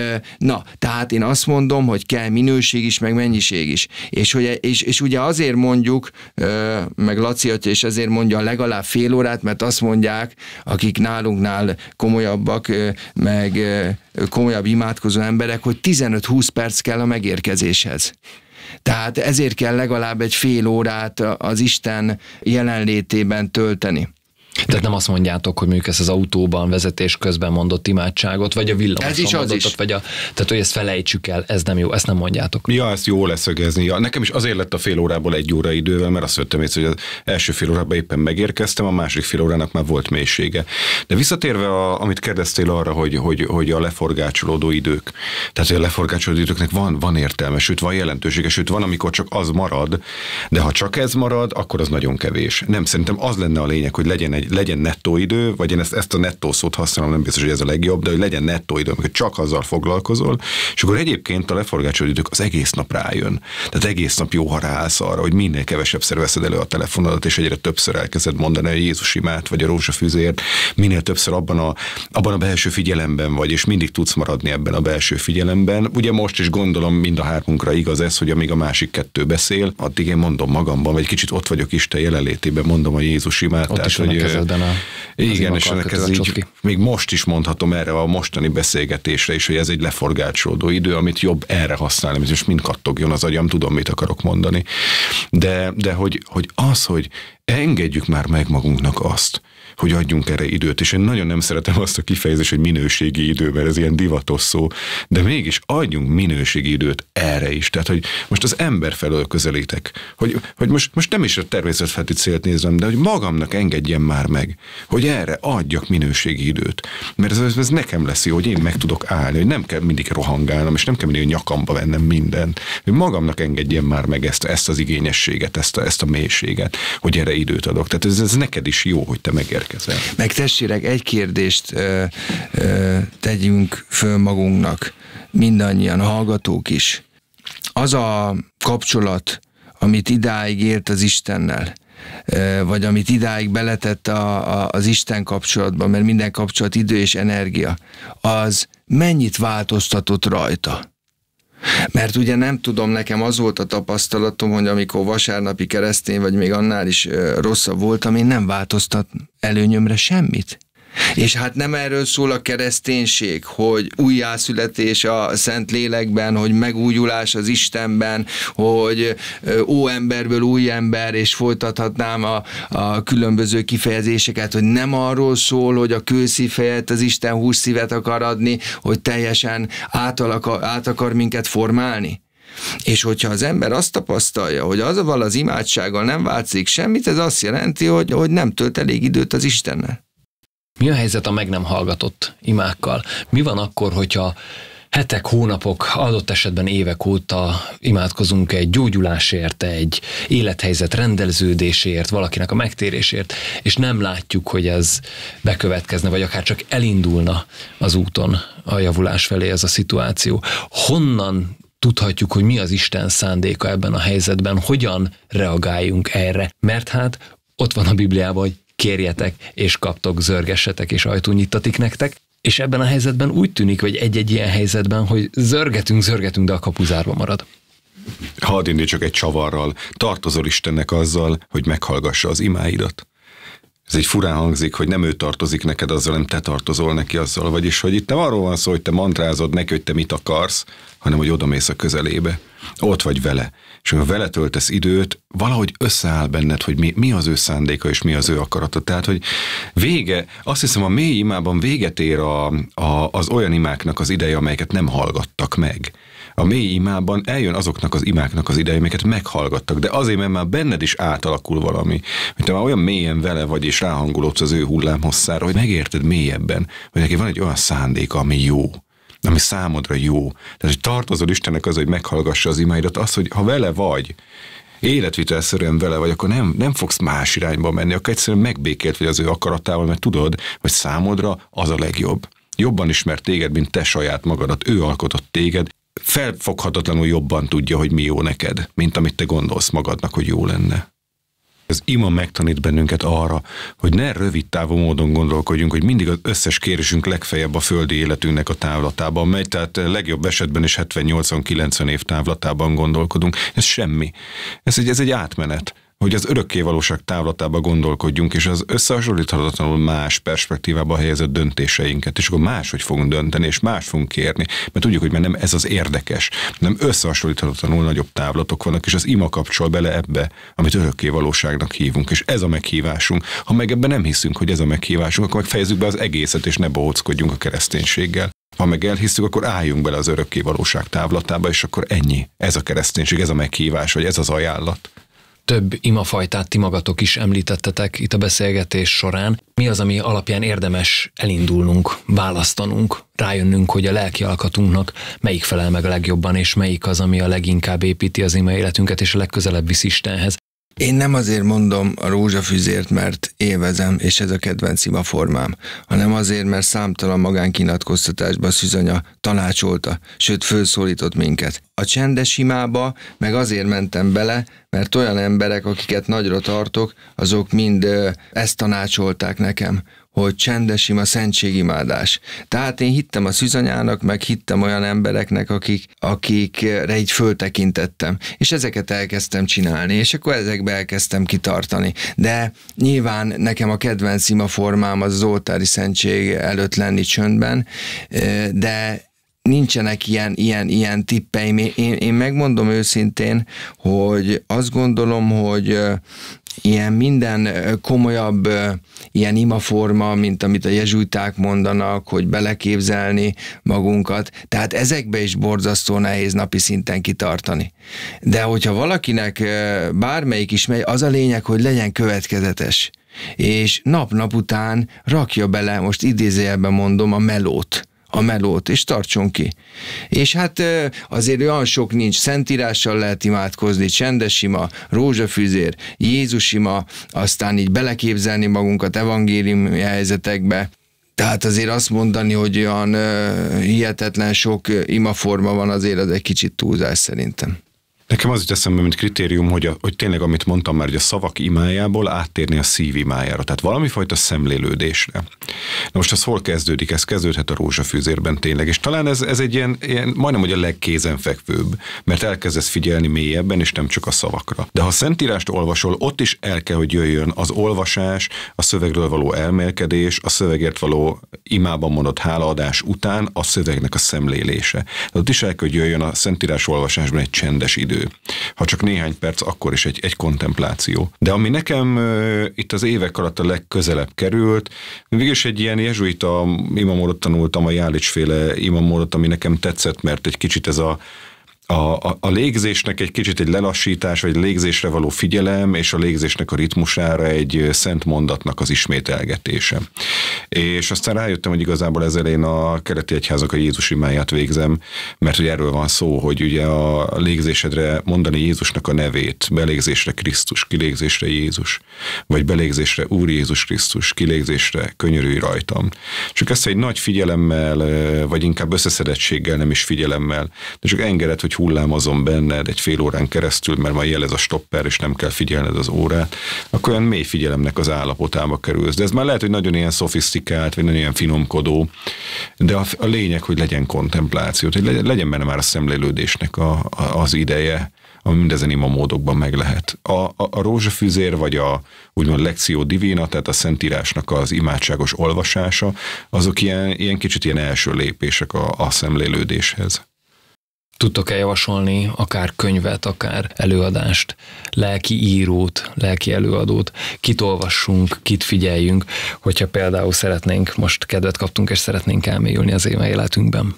Tehát én azt mondom, hogy kell minőség is, meg mennyiség is. És ugye azért mondjuk, meg Laci atya is azért mondja legalább fél órát, mert azt mondják, akik nálunknál komolyabbak, meg komolyabb imádkozó emberek, hogy 15-20 perc kell a megérkezéshez. Tehát ezért kell legalább egy fél órát az Isten jelenlétében tölteni. Tehát nem azt mondjátok, hogy mondjuk ezt az autóban vezetés közben mondott imádságot, vagy a villamoson mondottat, vagy tehát hogy ezt felejtsük el, ez nem jó, ezt nem mondjátok. Ja, ezt jó leszögezni. Ja, nekem is azért lett a fél órából 1 óra idővel, mert azt vettem észre, hogy az első fél órában éppen megérkeztem, a másik fél órának már volt mélysége. De visszatérve, amit kérdeztél arra, hogy a leforgácsolódó idők, tehát hogy a leforgácsolódó időknek van értelme, sőt van jelentősége, sőt van, amikor csak az marad, de ha csak ez marad, akkor az nagyon kevés. Nem, szerintem az lenne a lényeg, hogy legyen nettó idő, vagy én ezt a nettó szót használom, nem biztos, hogy ez a legjobb, de hogy legyen nettó idő, amikor csak azzal foglalkozol, és akkor egyébként a leforgácsolódó idők az egész nap rájön. Tehát egész nap jó, ha ráállsz arra, hogy minél kevesebbszer veszed elő a telefonodat, és egyre többször elkezded mondani a Jézus imát, vagy a rózsafüzért, minél többször abban a belső figyelemben vagy, és mindig tudsz maradni ebben a belső figyelemben. Ugye most is gondolom mind a hármunkra igaz ez, hogy amíg a másik 2 beszél, addig én mondom magamban, vagy kicsit ott vagyok Isten jelenlétében, mondom a Jézus imát. Ott is van a kezedben igen, és ennek ez így, még most is mondhatom erre a mostani beszélgetésre is, hogy ez egy leforgácsolódó idő, amit jobb erre használni, és mind kattogjon az agyam, tudom, mit akarok mondani. De hogy engedjük már meg magunknak azt, hogy adjunk erre időt, és én nagyon nem szeretem azt a kifejezést, hogy minőségi idő, mert ez ilyen divatos szó, de mégis adjunk minőségi időt erre is. Tehát, hogy most az ember felől közelítek, hogy most nem is a természetfeletti célt nézem, de hogy magamnak engedjem már meg, hogy erre adjak minőségi időt. Mert ez nekem lesz jó, hogy én meg tudok állni, hogy nem kell mindig rohangálnom, és nem kell mindig nyakamba vennem mindent, hogy magamnak engedjem már meg ezt az igényességet, ezt a mélységet, hogy erre időt adok. Tehát ez neked is jó, hogy te megérkezel. Meg testvérek, egy kérdést tegyünk föl magunknak, mindannyian, a hallgatók is. Az a kapcsolat, amit idáig élt az Istennel, vagy amit idáig beletett az Isten kapcsolatban, mert minden kapcsolat idő és energia, az mennyit változtatott rajta? Mert ugye nem tudom, nekem az volt a tapasztalatom, hogy amikor vasárnapi keresztény, vagy még annál is rosszabb voltam, én nem változtat előnyömre semmit. És hát nem erről szól a kereszténység, hogy újjászületés a Szent Lélekben, hogy megújulás az Istenben, hogy óemberből új ember, és folytathatnám a különböző kifejezéseket, hogy nem arról szól, hogy a kőszív helyett az Isten hússzívet akar adni, hogy teljesen át akar minket formálni. És hogyha az ember azt tapasztalja, hogy azzal az imádsággal nem változik semmit, ez azt jelenti, hogy nem tölt elég időt az Istennel. Mi a helyzet a meg nem hallgatott imákkal? Mi van akkor, hogyha hetek, hónapok, adott esetben évek óta imádkozunk egy gyógyulásért, egy élethelyzet rendeződésért, valakinek a megtérésért, és nem látjuk, hogy ez bekövetkezne, vagy akár csak elindulna az úton a javulás felé ez a szituáció. Honnan tudhatjuk, hogy mi az Isten szándéka ebben a helyzetben, hogyan reagáljunk erre? Mert hát ott van a Bibliában, hogy kérjetek, és kaptok, zörgessetek, és ajtó nyittatik nektek, és ebben a helyzetben úgy tűnik, hogy egy-egy ilyen helyzetben, hogy zörgetünk, de a kapu zárva marad. Hadd indítsak egy csavarral. Tartozol Istennek azzal, hogy meghallgassa az imáidat. Ez egy furán hangzik, hogy nem ő tartozik neked azzal, nem te tartozol neki azzal. Vagyis, hogy itt nem arról van szó, hogy te mantrázod neki, hogy te mit akarsz, hanem hogy odamész a közelébe. Ott vagy vele. És amikor vele töltesz időt, valahogy összeáll benned, hogy mi az ő szándéka és mi az ő akarata. Tehát, hogy azt hiszem a mély imában véget ér az olyan imáknak az ideje, amelyeket nem hallgattak meg. A mély imában eljön azoknak az imáknak az ideje, amiket meghallgattak, de azért, mert már benned is átalakul valami, hogy te már olyan mélyen vele vagy, és ráhangolódsz az ő hullámhosszára, hogy megérted mélyebben, hogy neki van egy olyan szándéka, ami jó, ami számodra jó. Tehát, hogy tartozol Istennek az, hogy meghallgassa az imáidat, az, hogy ha vele vagy, életvitelszerűen vele vagy, akkor nem fogsz más irányba menni, akkor egyszerűen megbékélt vagy az ő akaratával, mert tudod, hogy számodra az a legjobb. Jobban ismer téged, mint te saját magadat, ő alkotott téged, felfoghatatlanul jobban tudja, hogy mi jó neked, mint amit te gondolsz magadnak, hogy jó lenne. Az ima megtanít bennünket arra, hogy ne rövid távú módon gondolkodjunk, hogy mindig az összes kérésünk legfeljebb a földi életünknek a távlatában megy, tehát legjobb esetben is 70-80-90 év távlatában gondolkodunk. Ez semmi. Ez egy átmenet, hogy az örökké valóság távlatába gondolkodjunk, és az összehasonlíthatatlanul más perspektívába helyezett döntéseinket, és akkor máshogy fogunk dönteni, és más fogunk kérni, mert tudjuk, hogy már nem ez az érdekes, nem összehasonlíthatatlanul nagyobb távlatok vannak, és az ima kapcsol bele ebbe, amit örökké valóságnak hívunk, és ez a meghívásunk. Ha meg ebben nem hiszünk, hogy ez a meghívásunk, akkor meg fejezzük be az egészet, és ne bohóckodjunk a kereszténységgel. Ha meg elhisztük, akkor álljunk bele az örökké valóság távlatába, és akkor ennyi. Ez a kereszténység, ez a meghívás, vagy ez az ajánlat. Több imafajtát ti magatok is említettetek itt a beszélgetés során. Mi az, ami alapján érdemes elindulnunk, választanunk, rájönnünk, hogy a lelki alkatunknak melyik felel meg a legjobban, és melyik az, ami a leginkább építi az ima életünket, és a legközelebb visz Istenhez? Én nem azért mondom a rózsafüzért, mert élvezem, és ez a kedvenc imaformám, hanem azért, mert számtalan magánkinyilatkoztatásban Szűzanya tanácsolta, sőt fölszólított minket. A csendes imába meg azért mentem bele, mert olyan emberek, akiket nagyra tartok, azok mind ezt tanácsolták nekem, hogy csendes ima, szentségimádás. Tehát én hittem a Szűzanyának, meg hittem olyan embereknek, akikre így föltekintettem, és ezeket elkezdtem csinálni, és akkor ezekbe elkezdtem kitartani. De nyilván nekem a kedvenc imaformám az oltári szentség előtt lenni csöndben, de nincsenek ilyen tippeim. Én megmondom őszintén, hogy azt gondolom, hogy ilyen minden komolyabb ilyen imaforma, mint amit a jezsuiták mondanak, hogy beleképzelni magunkat, tehát ezekbe is borzasztó nehéz napi szinten kitartani. De hogyha valakinek bármelyik is megy, az a lényeg, hogy legyen következetes, és nap-nap után rakja bele, most idézőjelben mondom, a melót, és tartson ki. És hát azért olyan sok nincs, szentírással lehet imádkozni, csendes ima, rózsafüzér, Jézus ima, aztán így beleképzelni magunkat evangéliumi helyzetekbe. Tehát azért azt mondani, hogy olyan hihetetlen sok imaforma van, azért az egy kicsit túlzás szerintem. Nekem az jut eszembe, mint kritérium, hogy tényleg, amit mondtam már, hogy a szavak imájából áttérni a szív imájára, tehát valami fajta szemlélődésre. Na most az hol kezdődik? Ez kezdődhet a rózsafűzérben tényleg, és talán ez egy ilyen majdnem, hogy a legkézenfekvőbb, mert elkezdesz figyelni mélyebben, és nem csak a szavakra. De ha szentírást olvasol, ott is el kell, hogy jöjjön az olvasás, a szövegről való elmélkedés, a szövegért való imában mondott hálaadás után a szövegnek a szemlélése. De ott is el kell, hogy jöjjön a szentírás olvasásban egy csendes idő. Ha csak néhány perc, akkor is egy kontempláció. De ami nekem itt az évek alatt a legközelebb került, végülis egy ilyen jezsuita imamódot tanultam, a Jálics-féle imamódot, ami nekem tetszett, mert egy kicsit ez a légzésnek egy kicsit egy lelassítás, vagy légzésre való figyelem, és a légzésnek a ritmusára egy szent mondatnak az ismételgetése. És aztán rájöttem, hogy igazából ezzel én a keleti egyházak a Jézus imáját végzem, mert hogy erről van szó, hogy ugye a légzésedre mondani Jézusnak a nevét, belégzésre Krisztus, kilégzésre Jézus, vagy belégzésre Úr Jézus Krisztus, kilégzésre könyörülj rajtam. Csak ezt egy nagy figyelemmel, vagy inkább összeszedettséggel, nem is figyelemmel, de csak engedett, hogy hullámozom benned egy fél órán keresztül, mert majd jelez a stopper, és nem kell figyelned az órát, akkor olyan mély figyelemnek az állapotába kerülsz. De ez már lehet, hogy nagyon ilyen szofisztikált, vagy nagyon ilyen finomkodó, de a lényeg, hogy legyen kontempláció, hogy legyen benne már a szemlélődésnek az ideje, ami mindezen imamódokban meg lehet. A rózsafüzér, vagy a úgymond lekció divina, tehát a Szentírásnak az imádságos olvasása, azok ilyen kicsit ilyen első lépések a szemlélődéshez. Tudtok-e javasolni akár könyvet, akár előadást, lelki írót, lelki előadót, kit olvassunk, kit figyeljünk, hogyha például most kedvet kaptunk, és szeretnénk elmélyülni az életünkben?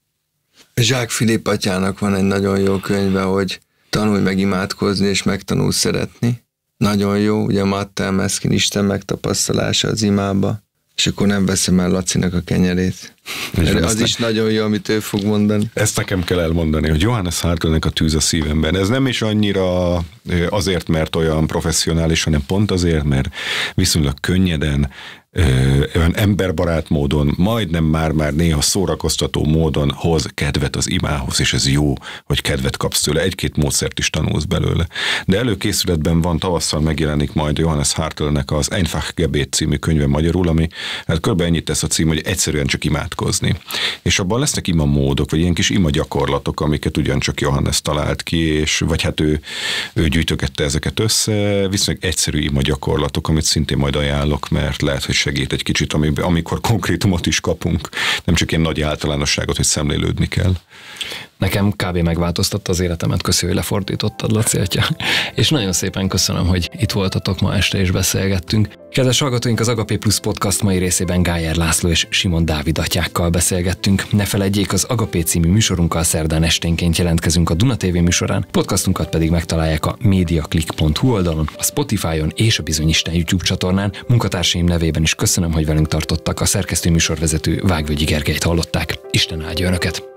Jacques Philippe atyának van egy nagyon jó könyve, hogy tanulj meg imádkozni, és megtanulj szeretni. Nagyon jó, ugye Mattel Meszkin Isten megtapasztalása az imába, és akkor nem veszem el Lacinak a kenyerét. Az is nagyon jó, amit ő fog mondani. Ezt nekem kell elmondani, hogy Johannes Hartl-nek a tűz a szívemben. Ez nem is annyira azért, mert olyan professzionális, hanem pont azért, mert viszonylag könnyeden, olyan emberbarát módon, majdnem már néha szórakoztató módon hoz kedvet az imához, és ez jó, hogy kedvet kapsz tőle, egy-két módszert is tanulsz belőle. De előkészületben van, tavasszal megjelenik majd Johannes Hartl-nek az Einfach Gebet című könyve magyarul, ami hát kb. Ennyit tesz a cím, hogy egyszerűen csak imádkozni. És abban lesznek imamódok, vagy ilyen kis imagyakorlatok, amiket ugyancsak Johannes talált ki, és vagy hát ő gyűjtögette ezeket össze, viszonylag egyszerű imagyakorlatok, amit szintén majd ajánlok, mert lehet, hogy segít egy kicsit, amikor konkrétumot is kapunk, nem csak ilyen nagy általánosságot, hogy szemlélődni kell. Nekem kb. Megváltoztatta az életemet, köszi, hogy lefordítottad, Laci atya. És nagyon szépen köszönöm, hogy itt voltatok ma este és beszélgettünk. Kedves hallgatóink, az Agapé Plus Podcast mai részében Gájer László és Simon Dávid atyákkal beszélgettünk. Ne feledjék, az Agapé című műsorunkkal szerdán esténként jelentkezünk a Duna TV műsorán, podcastunkat pedig megtalálják a mediaclick.hu oldalon, a Spotify-on és a Bizonyisten YouTube csatornán. Munkatársaim nevében is köszönöm, hogy velünk tartottak. A szerkesztő műsorvezető Vágvölgyi Gergelyt hallották. Isten áldja önöket!